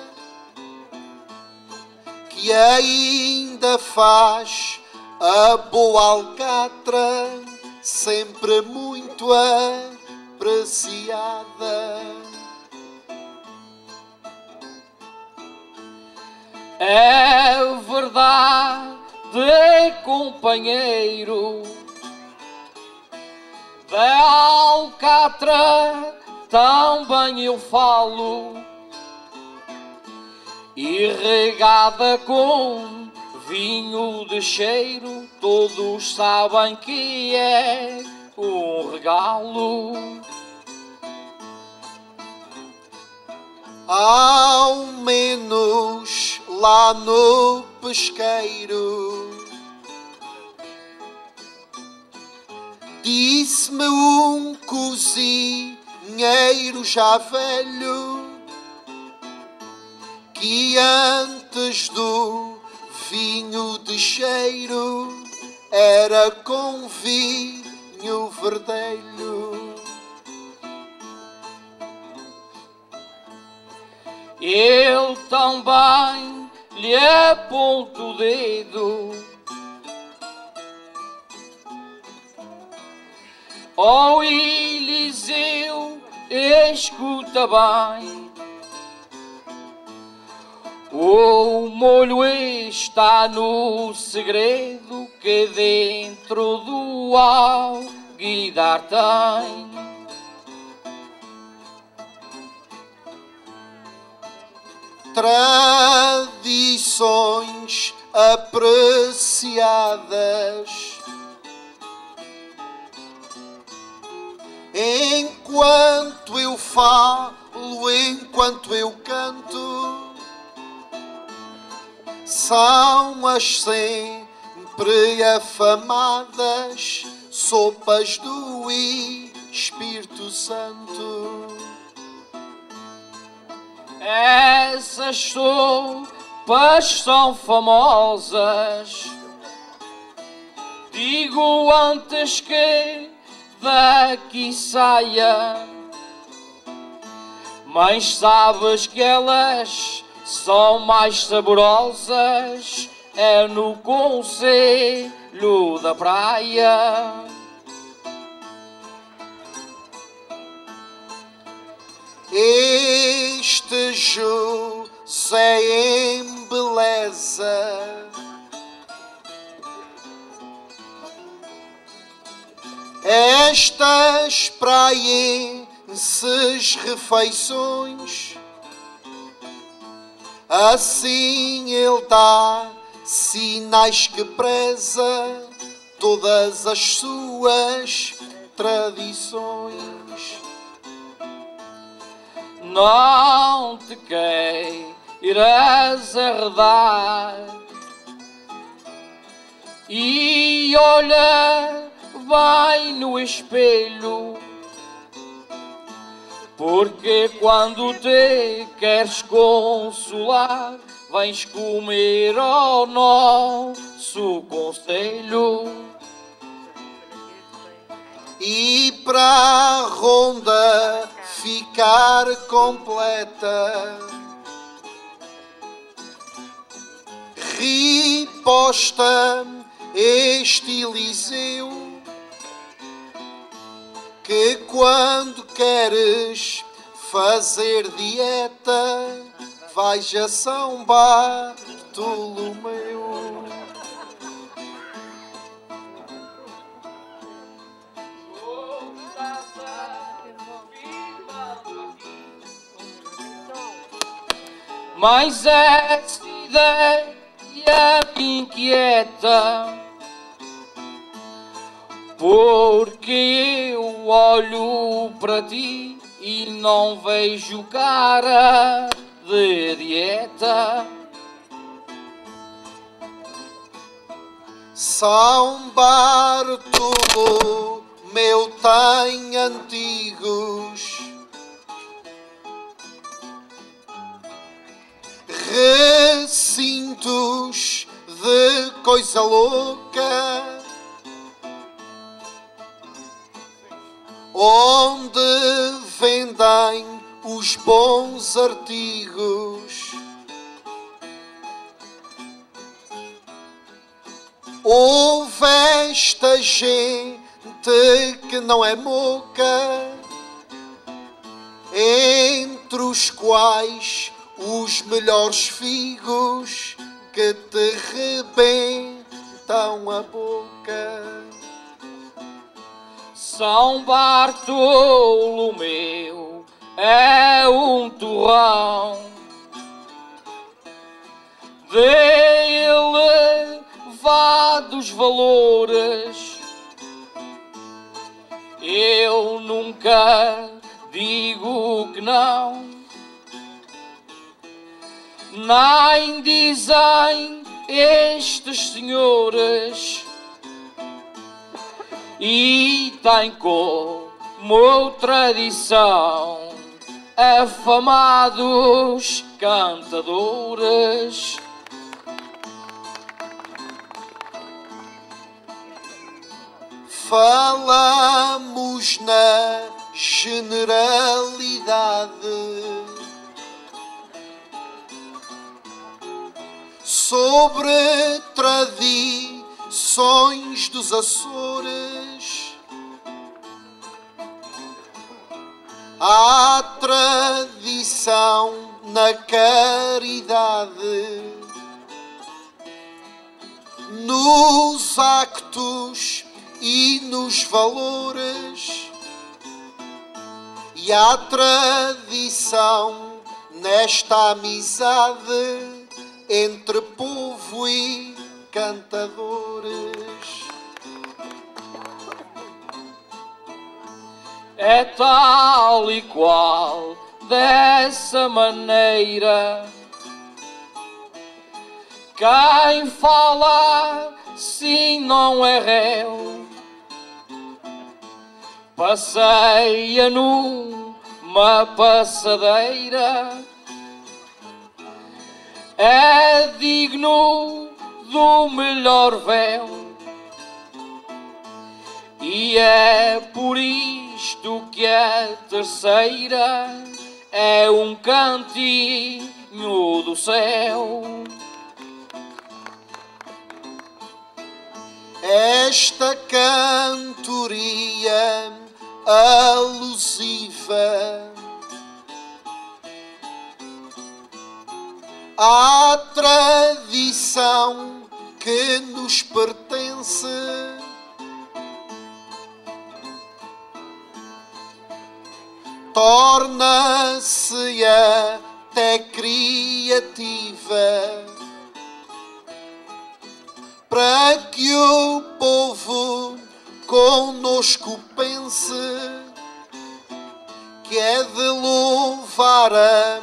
que ainda faz a boa alcatra sempre muito apreciada. É verdade, companheiro, da alcatra também eu falo, e regada com vinho de cheiro, todos sabem que é um regalo. Ao menos lá no pesqueiro, disse-me um cozinheiro já velho, que antes do vinho de cheiro era com vinho verdelho. Eu também lhe aponto o dedo, ó Eliseu, escuta bem, o molho está no segredo que dentro do alguidar tem. Tradições apreciadas, enquanto eu falo, enquanto eu canto, são as sempre afamadas sopas do Espírito Santo. Essas sopas são famosas, digo antes que daqui saia, mas sabes que elas são mais saborosas, é no Conselho da Praia. Este José embeleza estas praienses refeições, assim ele dá sinais que preza todas as suas tradições. Não te queiras arredar e olha bem no espelho, porque quando te queres consolar, vens comer ao nosso conselho. E para a ronda ficar completa, riposta este Eliseu, que quando queres fazer dieta, vais a São Bartolomeu. Mas essa ideia me inquieta, porque eu olho para ti e não vejo cara de dieta. São Bartolomeu tem antigos recintos de coisa louca, onde vendem os bons artigos. Houve esta gente que não é moca, entre os quais os melhores figos que te rebentam a boca. São Bartolomeu é um torrão de elevados valores. Eu nunca digo que não, nem dizem estes senhores, e tem como tradição afamados cantadores. Falamos na generalidade sobre tradições dos Açores. Há tradição na caridade, nos actos e nos valores, e há tradição nesta amizade entre povo e cantadores. É tal e qual dessa maneira, quem fala sim não é réu, passeia numa passadeira, é digno do melhor véu, e é por isto que a terceira é um cantinho do céu. Esta cantoria alusiva à tradição que nos pertence, torna-se até criativa para que o povo conosco pense que é de louvar a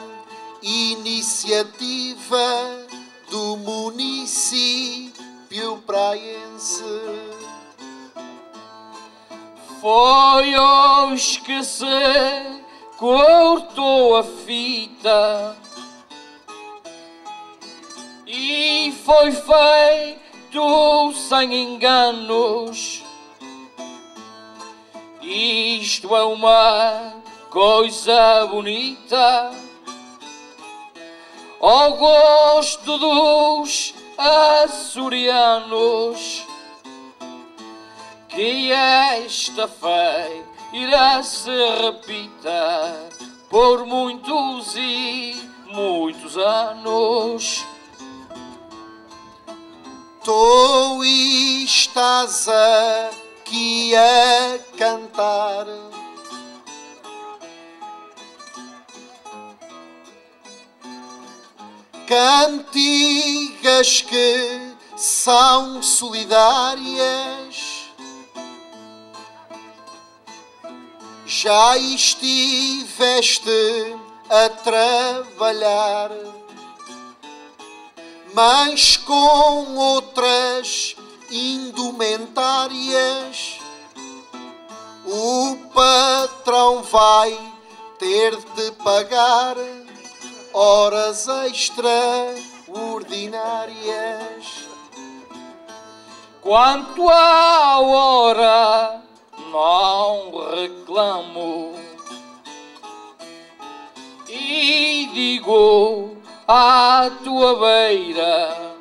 iniciativa do município praiense. Foi hoje que se cortou a fita e foi feito sem enganos. Isto é uma coisa bonita ao gosto dos açorianos, que esta feira se repita por muitos e muitos anos. Tu estás aqui a cantar cantigas que são solidárias. Já estiveste a trabalhar, mas com outras indumentárias. O patrão vai ter de pagar horas extraordinárias. Quanto à hora, não reclamo e digo à tua beira,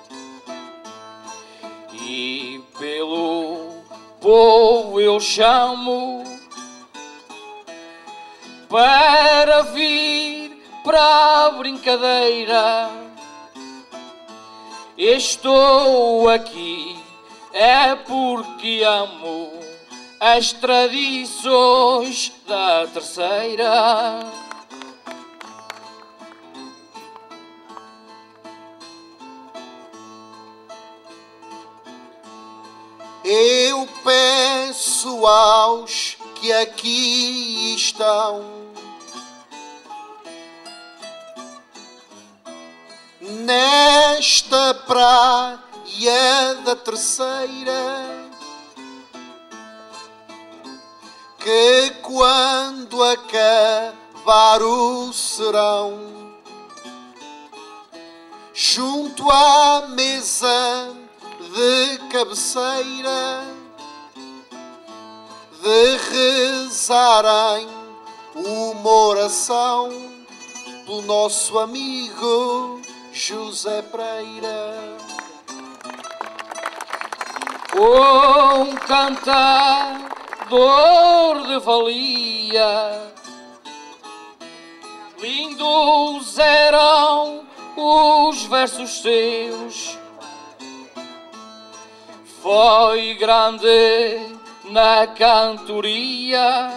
e pelo povo eu chamo para vir para a brincadeira. Estou aqui é porque amo as tradições da terceira. Eu peço aos que aqui estão nesta praia da terceira, que quando acabar o serão, junto à mesa de cabeceira, de rezarem uma oração pelo nosso amigo José Pereira. Um cantador de valia, lindos eram os versos seus. Foi grande na cantoria,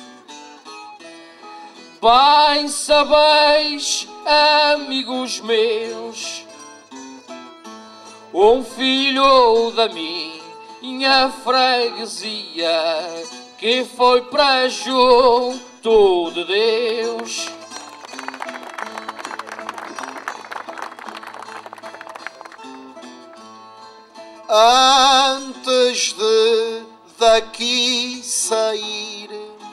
bem sabeis, amigos meus, um filho da minha freguesia que foi para junto de Deus. Antes de daqui sair,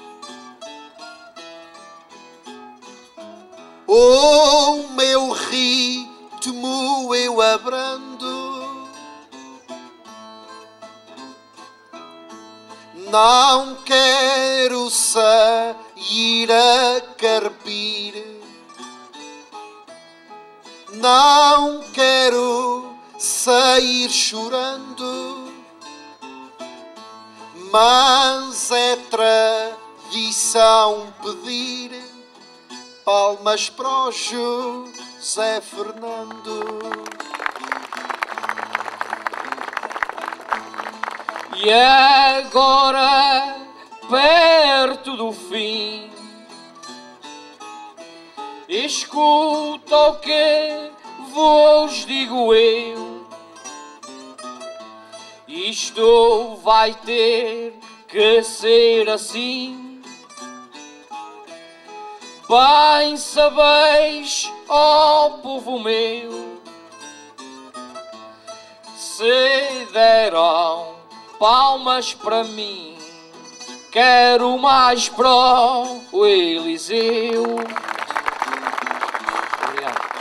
o meu ritmo eu abrando, não quero sair a carpir, não quero sair chorando, mas é tradição pedir palmas para o José Fernando. E agora, perto do fim, escuta o que vos digo eu. Isto vai ter que ser assim. Bem sabeis, ó povo meu, se deram palmas para mim, quero mais para o Eliseu. Obrigado.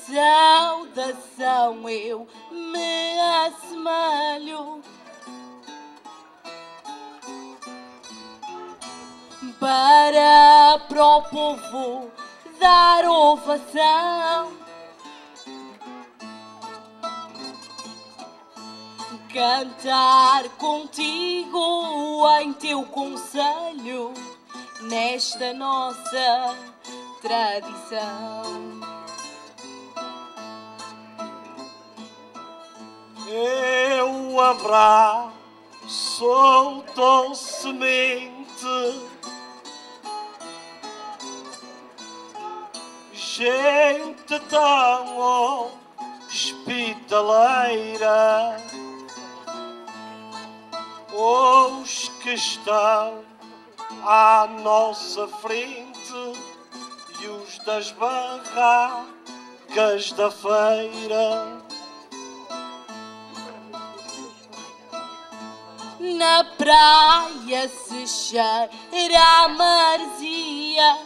saudação eu me assemelho para o povo dar ovação, cantar contigo em teu conselho nesta nossa tradição. Eu abraço docemente gente tão hospitaleira, os que estão à nossa frente e os das barracas da feira. Na praia se cheira a maresia,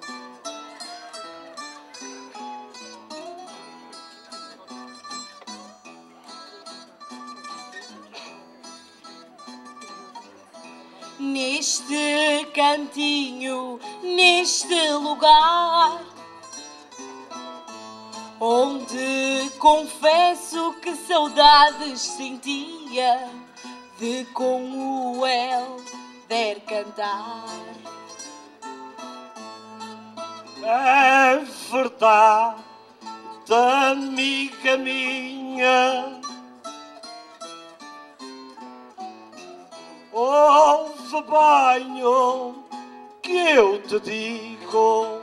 neste cantinho, neste lugar, onde confesso que saudades sentia de com o Helder cantar. É verdade, amiga minha, ouve bem o que eu te digo,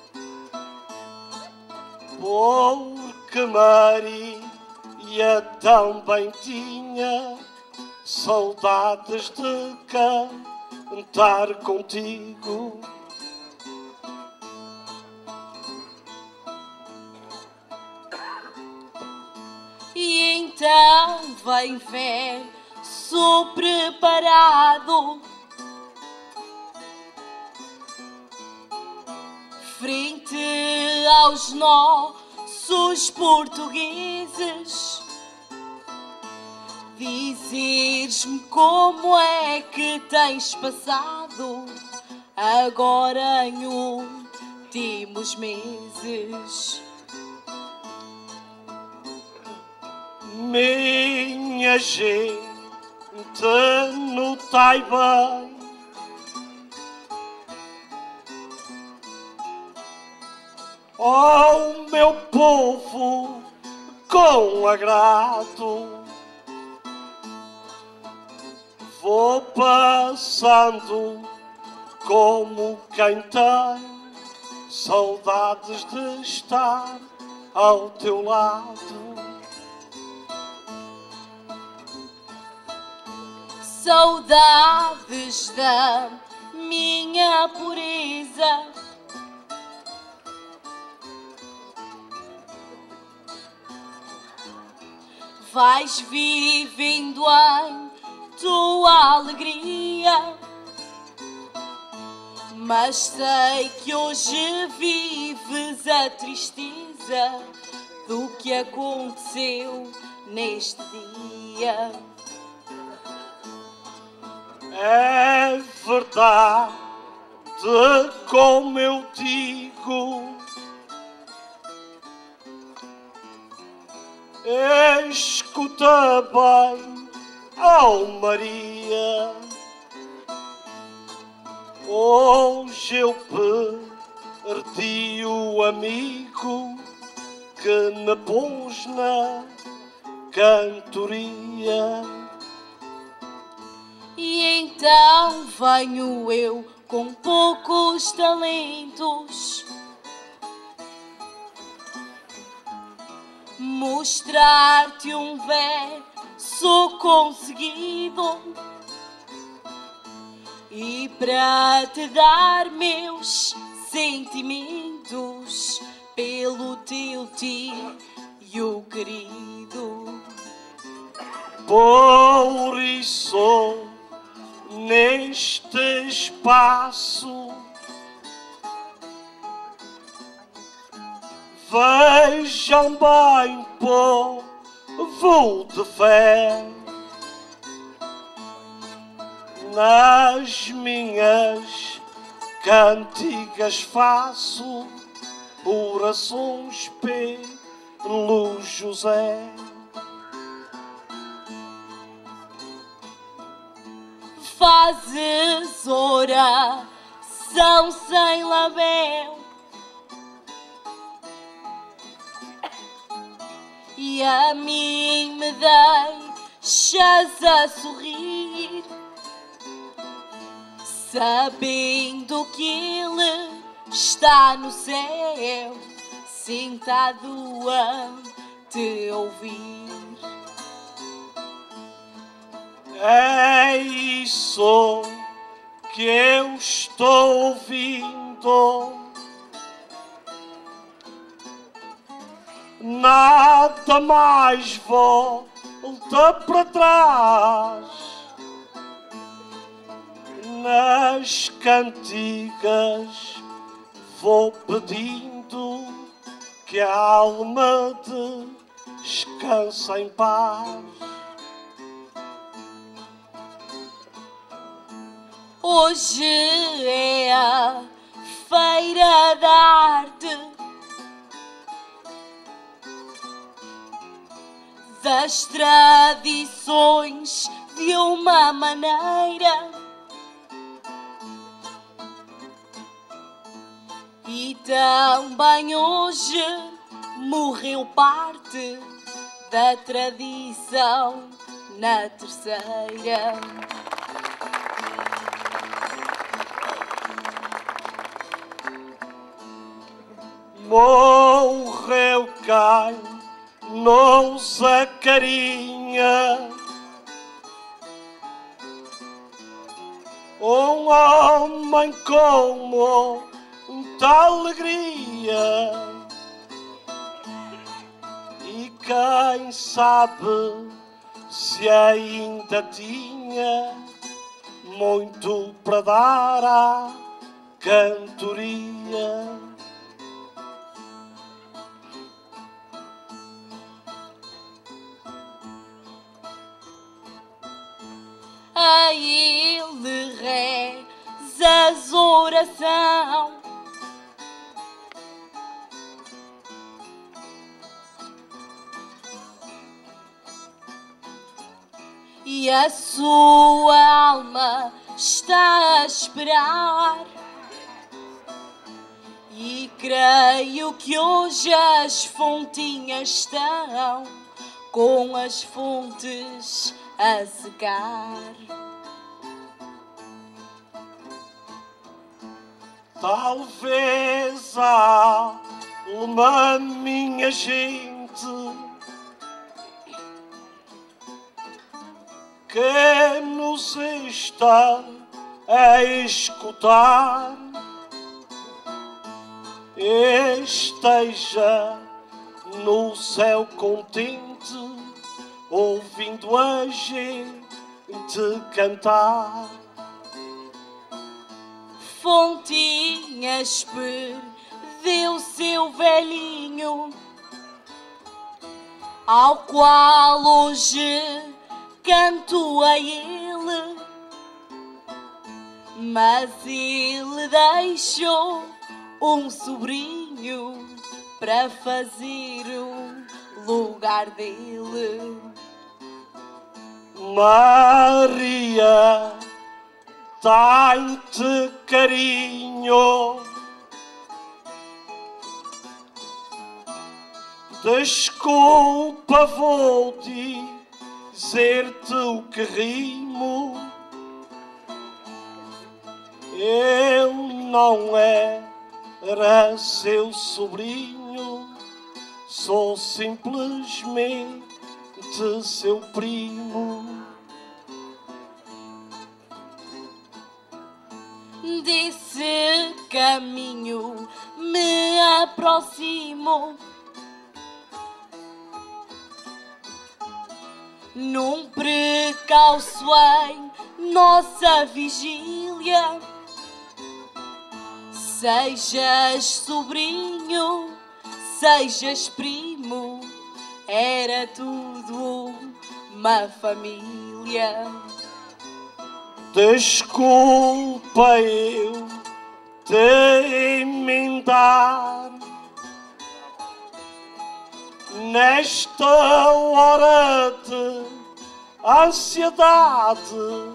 porque Maria também tinha saudades de cantar contigo. E então vem verso preparado, frente aos nossos portugueses, dizeres-me como é que tens passado agora em últimos meses. Minha gente, notai bem, oh meu povo, com agrado vou passando como quem tem saudades de estar ao teu lado. Saudades da minha pureza, vais vivendo em tua alegria, mas sei que hoje vives a tristeza do que aconteceu neste dia. É verdade, como eu digo, escuta bem, oh Maria, hoje eu perdi o amigo que me pôs na cantoria. E então venho eu com poucos talentos mostrar-te um verso conseguido e para te dar meus sentimentos pelo teu tio querido. Por isso, neste espaço Vejam bem, povo de fé, nas minhas cantigas faço orações pelo José. Fazes oração sem label e a mim me deixas a sorrir, sabendo que Ele está no céu, sentado a te ouvir. É isso que eu estou ouvindo, nada mais volta para trás. Nas cantigas vou pedindo que a alma descanse em paz. Hoje é a feira da arte, das tradições de uma maneira, e também hoje morreu parte da tradição na terceira. Morreu quem nos acarinha, um homem com muita alegria, e quem sabe se ainda tinha muito para dar à cantoria. A Ele rezas oração, e a sua alma está a esperar, e creio que hoje as fontinhas estão com as fontes a secar. Talvez a alma, minha gente, que nos está a escutar, esteja no céu contente, ouvindo a gente cantar. Fontinhas perdeu seu velhinho, ao qual hoje canto a ele, mas ele deixou um sobrinho para fazer o lugar dele. Maria, tem-te carinho, desculpa, vou dizer-te o que rimo. Eu não era seu sobrinho, sou simplesmente seu primo. Desse caminho me aproximo, num precalço em nossa vigília. Sejas sobrinho, sejas primo, era tudo uma família. Desculpa eu te emendar nesta hora de ansiedade,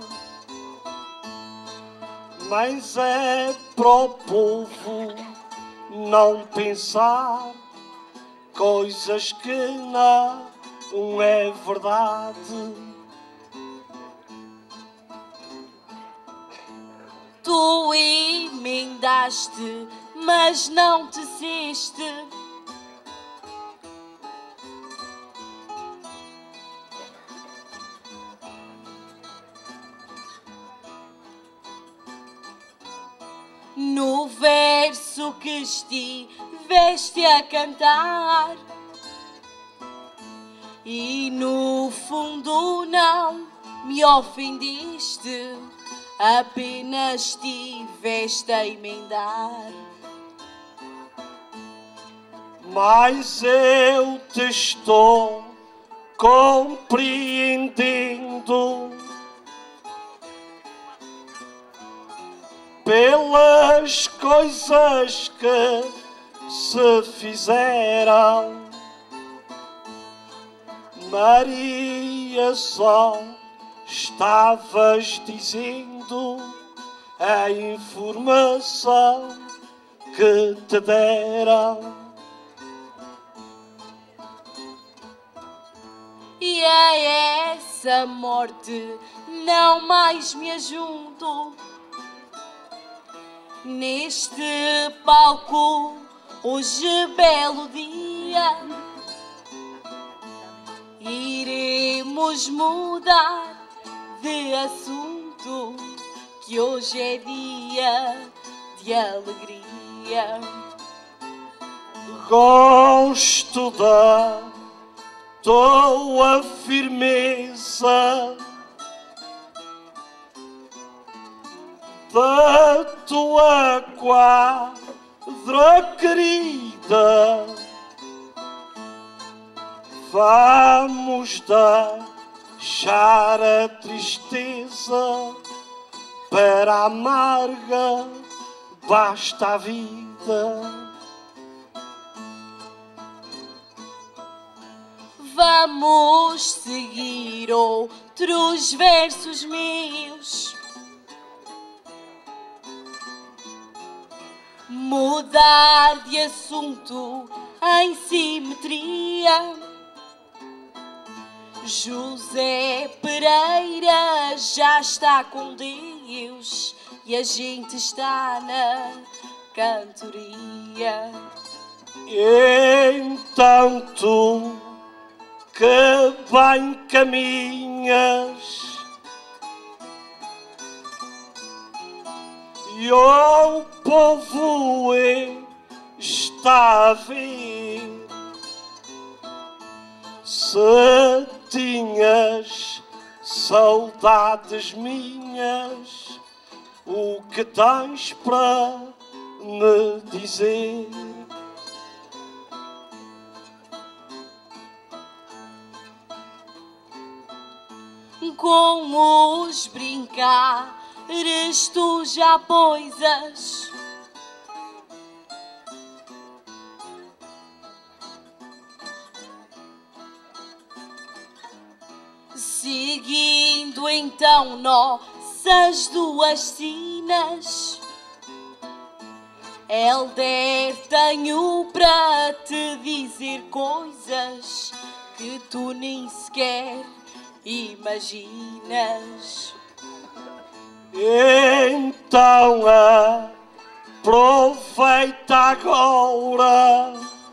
mas é pro povo não pensar coisas que não é verdade. Tu emendaste, mas não teceste. No verso que estiveste a cantar, e no fundo não me ofendiste, apenas estiveste a emendar. Mas eu te estou compreendendo pelas coisas que se fizeram. Maria, só estavas dizendo a informação que te deram. E a essa morte não mais me ajunto. Neste palco, hoje belo dia, iremos mudar de assunto, que hoje é dia de alegria. Gosto da tua firmeza, da tua quadra querida. Vamos deixar a tristeza, para a amarga basta a vida. Vamos seguir outros versos meus, mudar de assunto em simetria. José Pereira já está com Deus e a gente está na cantoria. Então tu que bem caminhas e o povo está a ver, se tinhas saudades minhas, o que tens para me dizer? Com os brincares tu já poisas, seguindo então nossas duas sinas. Helder, tenho para te dizer coisas que tu nem sequer imaginas. Então aproveita agora,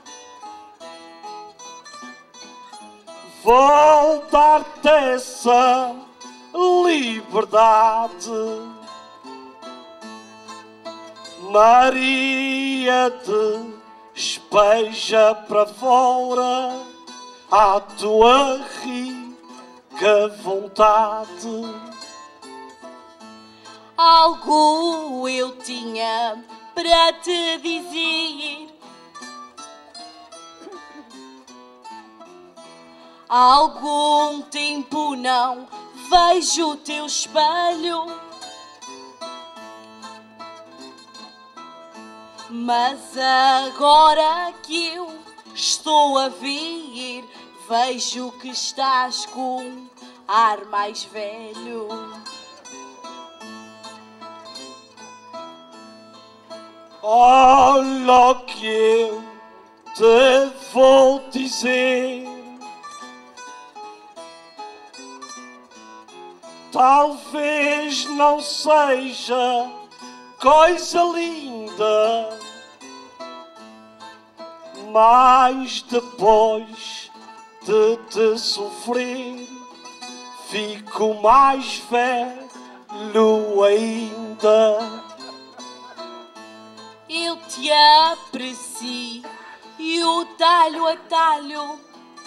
vou dar-te essa liberdade. Maria, te despeja para fora a tua rica vontade. Algo eu tinha para te dizer, Há algum tempo não vejo o teu espelho, mas agora que eu estou a vir, vejo que estás com ar mais velho. Olha o que eu te vou dizer. Talvez não seja coisa linda, mas depois de te sofrer, fico mais velho ainda. Eu te aprecio e o talho a talho.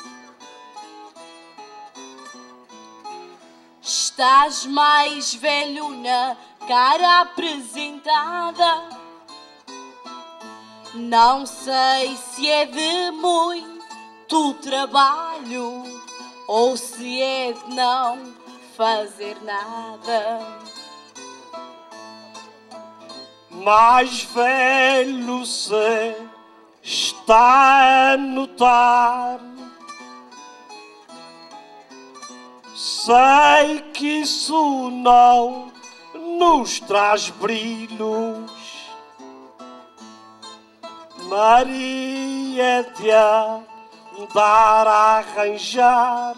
Estás mais velho na cara apresentada. Não sei se é de muito trabalho ou se é de não fazer nada. Mais velho se está a notar. Sei que isso não nos traz brilhos. Maria de andar a arranjar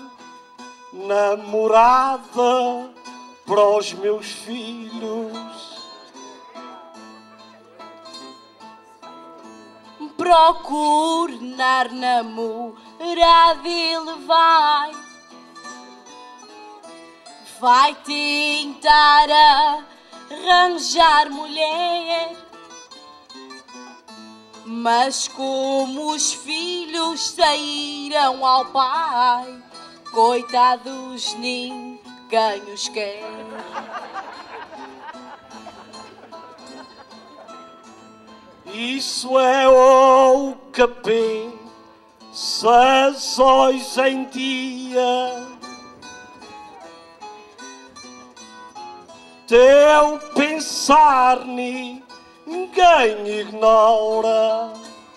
namorada para os meus filhos. Procurar namorada ele vai tentar arranjar mulher, mas como os filhos saíram ao pai, coitados, ninguém os quer. Isso é o que pensas hoje em dia. Teu pensar ninguém ignora,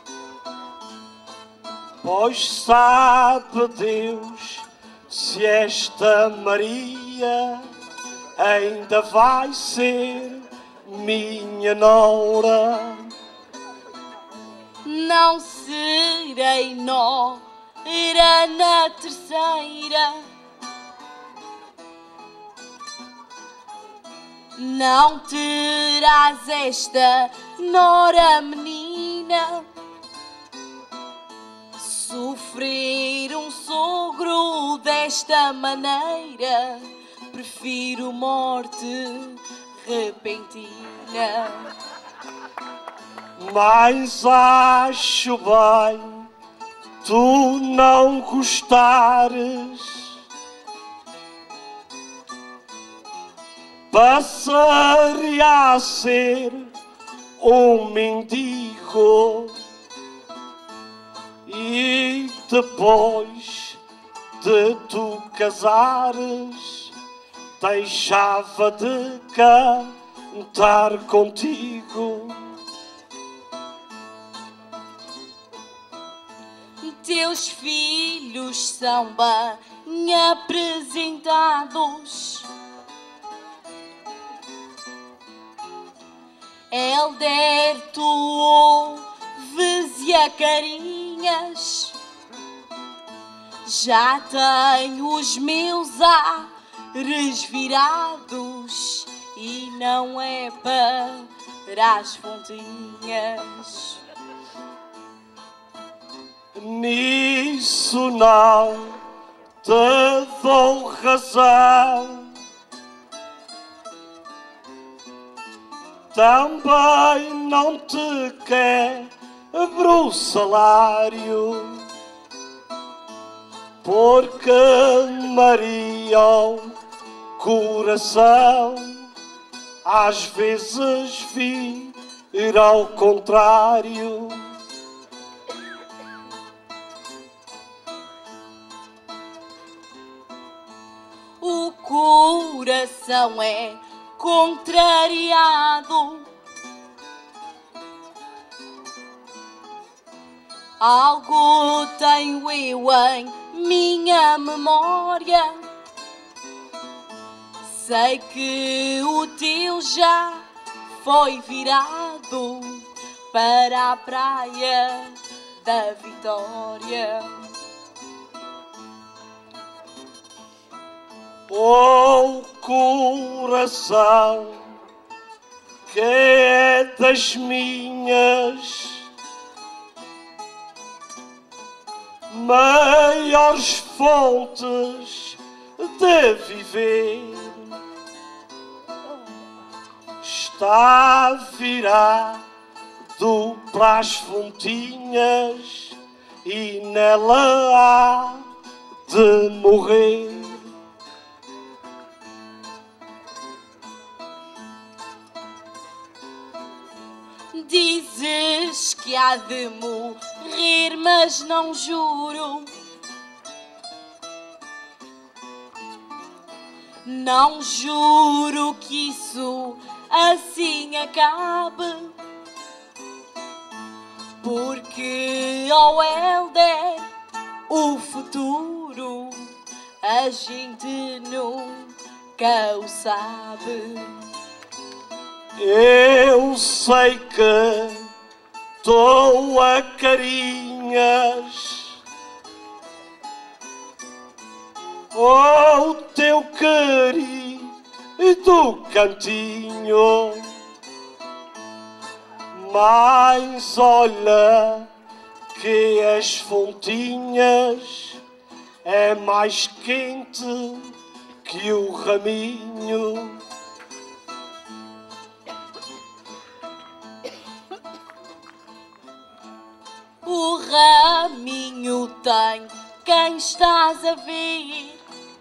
pois sabe Deus se esta Maria ainda vai ser minha nora. Não serei nora na terceira, não terás esta nora menina. Sofrer um sogro desta maneira, prefiro morte repentina. Mas acho bem tu não gostares, passaria a ser um mendigo e depois de tu casares deixava de cantar contigo. Teus filhos são bem apresentados, Helder, tu ouves e acarinhas. Já tenho os meus ares virados e não é para as fontinhas. Nisso não te dou razão, também não te quebro o salário, porque Maria, o coração às vezes vira ao contrário. coração é contrariado. Algo tenho eu em minha memória. Sei que o teu já foi virado para a praia da Vitória. Oh, coração, que é das minhas maiores fontes de viver, está virado para as fontinhas e nela há de morrer. Dizes que há de morrer, mas não juro. Não juro que isso assim acabe, porque ao Helder o futuro a gente nunca o sabe. Eu sei que estou a carinhas o teu querido cantinho, mas olha que as fontinhas é mais quente que o raminho. O raminho tem quem estás a ver.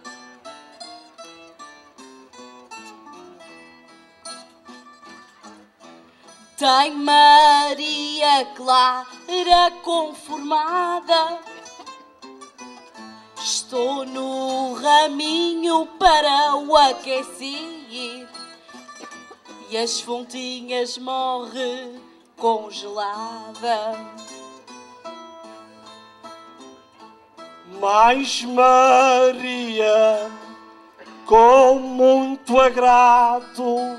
Tem Maria Clara conformada. Estou no raminho para o aquecer e as fontinhas morre congelada. Mas Maria, com muito agrado,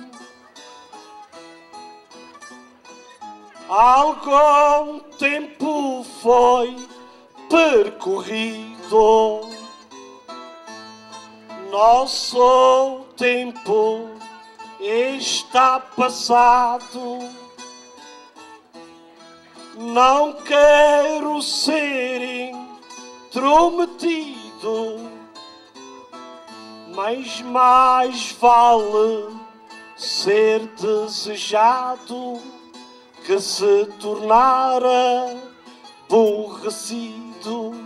algum tempo foi percorrido. Nosso tempo está passado. Não quero ser intrometido, mas mais vale ser desejado que se tornar aborrecido.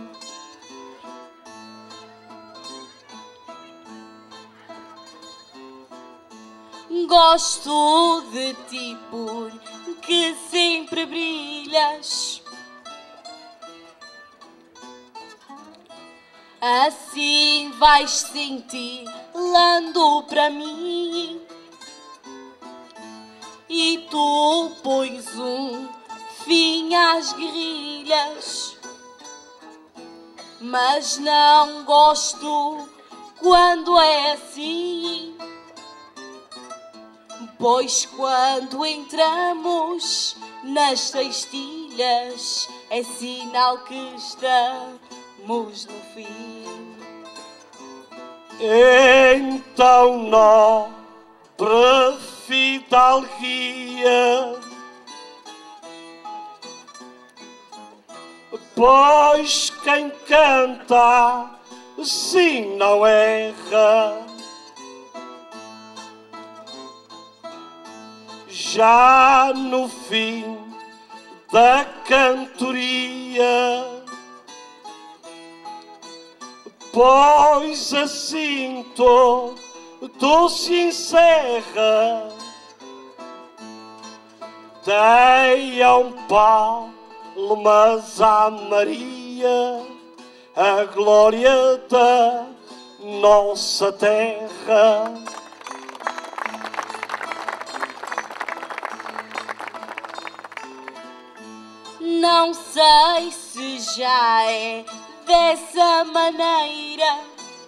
Gosto de ti porque sempre brilhas. Assim vais cintilando para mim e tu pões fim às guerrilhas. Mas não gosto quando é assim, pois quando entramos nas cestilhas é sinal que estamos no fim. Então nobre fidalguia, pois quem canta sim não erra. Já no fim da cantoria, pois assim tudo se encerra. Deiam palmas à Maria, a glória da nossa terra. Não sei se já é dessa maneira,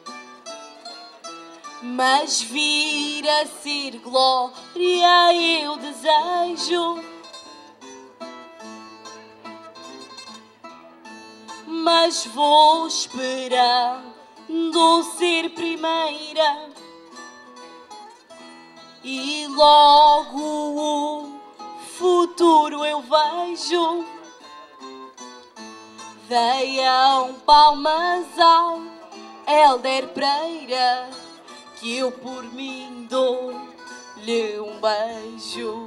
mas vir a ser glória eu desejo. Mas vou esperando ser primeira e logo o futuro eu vejo. Deiam palmas ao Hélder Pereira, que eu por mim dou-lhe um beijo.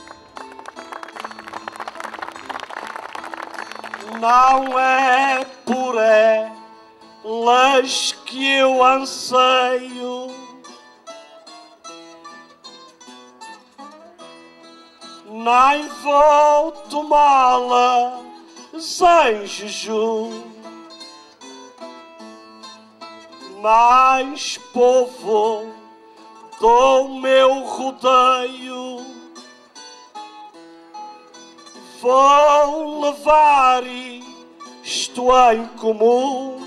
Não é por elas que eu anseio, nem vou tomá-la sem jejum, mais povo do meu rodeio vou levar isto em comum.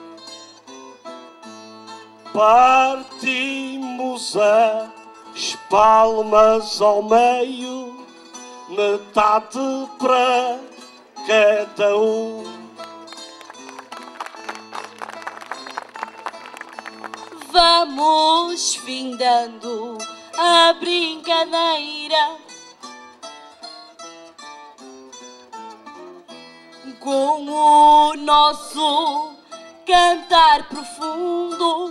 Partimos as palmas ao meio, metade para cada um. Vamos findando a brincadeira com o nosso cantar profundo.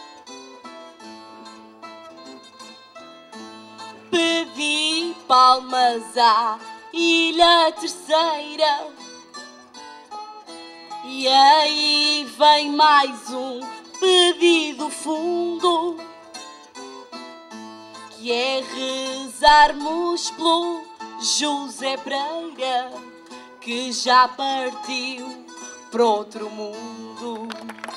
Pedi palmas à Ilha Terceira e aí vem mais um pedido fundo, que é rezarmos pelo José Pereira, que já partiu para outro mundo.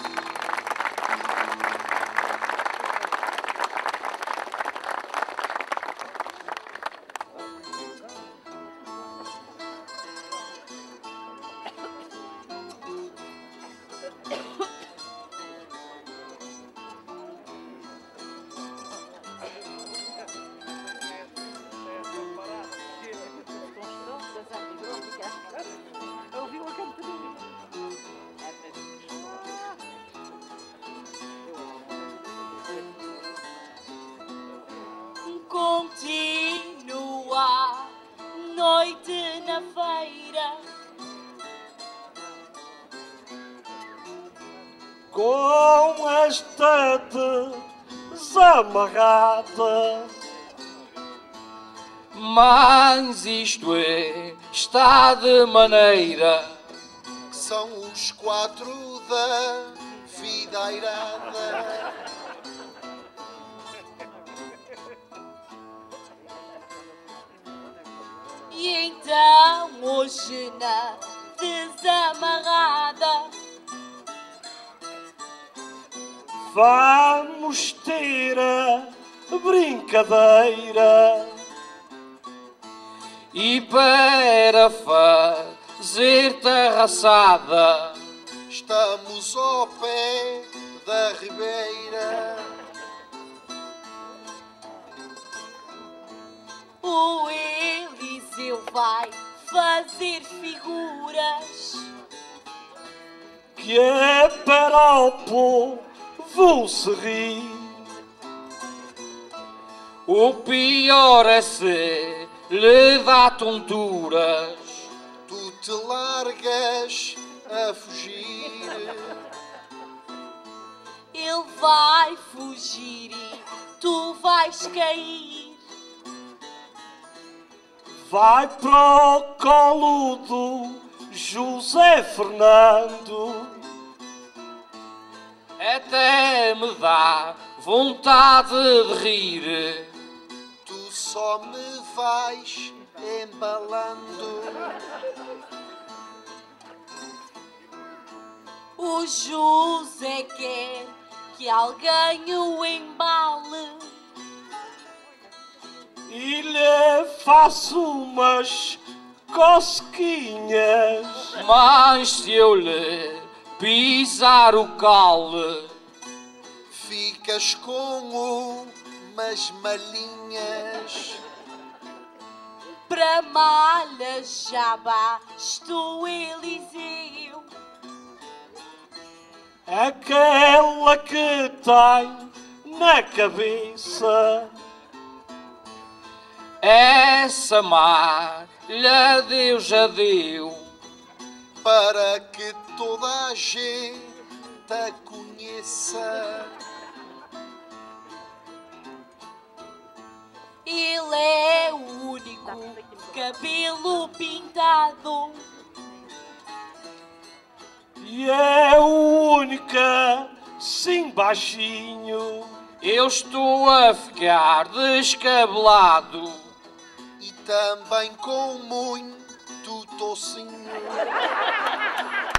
Continua a noite na feira, com esta desamarrada, mas isto está de maneira que são os 4 da videirada. e então hoje na desamarrada vamos ter a brincadeira. E para fazer terraçada estamos ao pé da ribeira. O Eliseu vai fazer figuras, Que é para o povo se rir. O pior é se lhe dá tonturas, Tu te largas a fugir. ele vai fugir e tu vais cair. Vai para o colo do José Fernando. até me dá vontade de rir. Tu só me vais embalando. O José quer que alguém o embale e lhe faço umas cosquinhas. Mas se eu lhe pisar o caule, ficas com umas malinhas. para malhas já basta o Eliseu. Aquela que tem na cabeça, essa malha Deus já deu, para que toda a gente a conheça. Ele é o único cabelo pintado e é o única, sim baixinho. Eu estou a ficar descabelado E também com muito tocinho.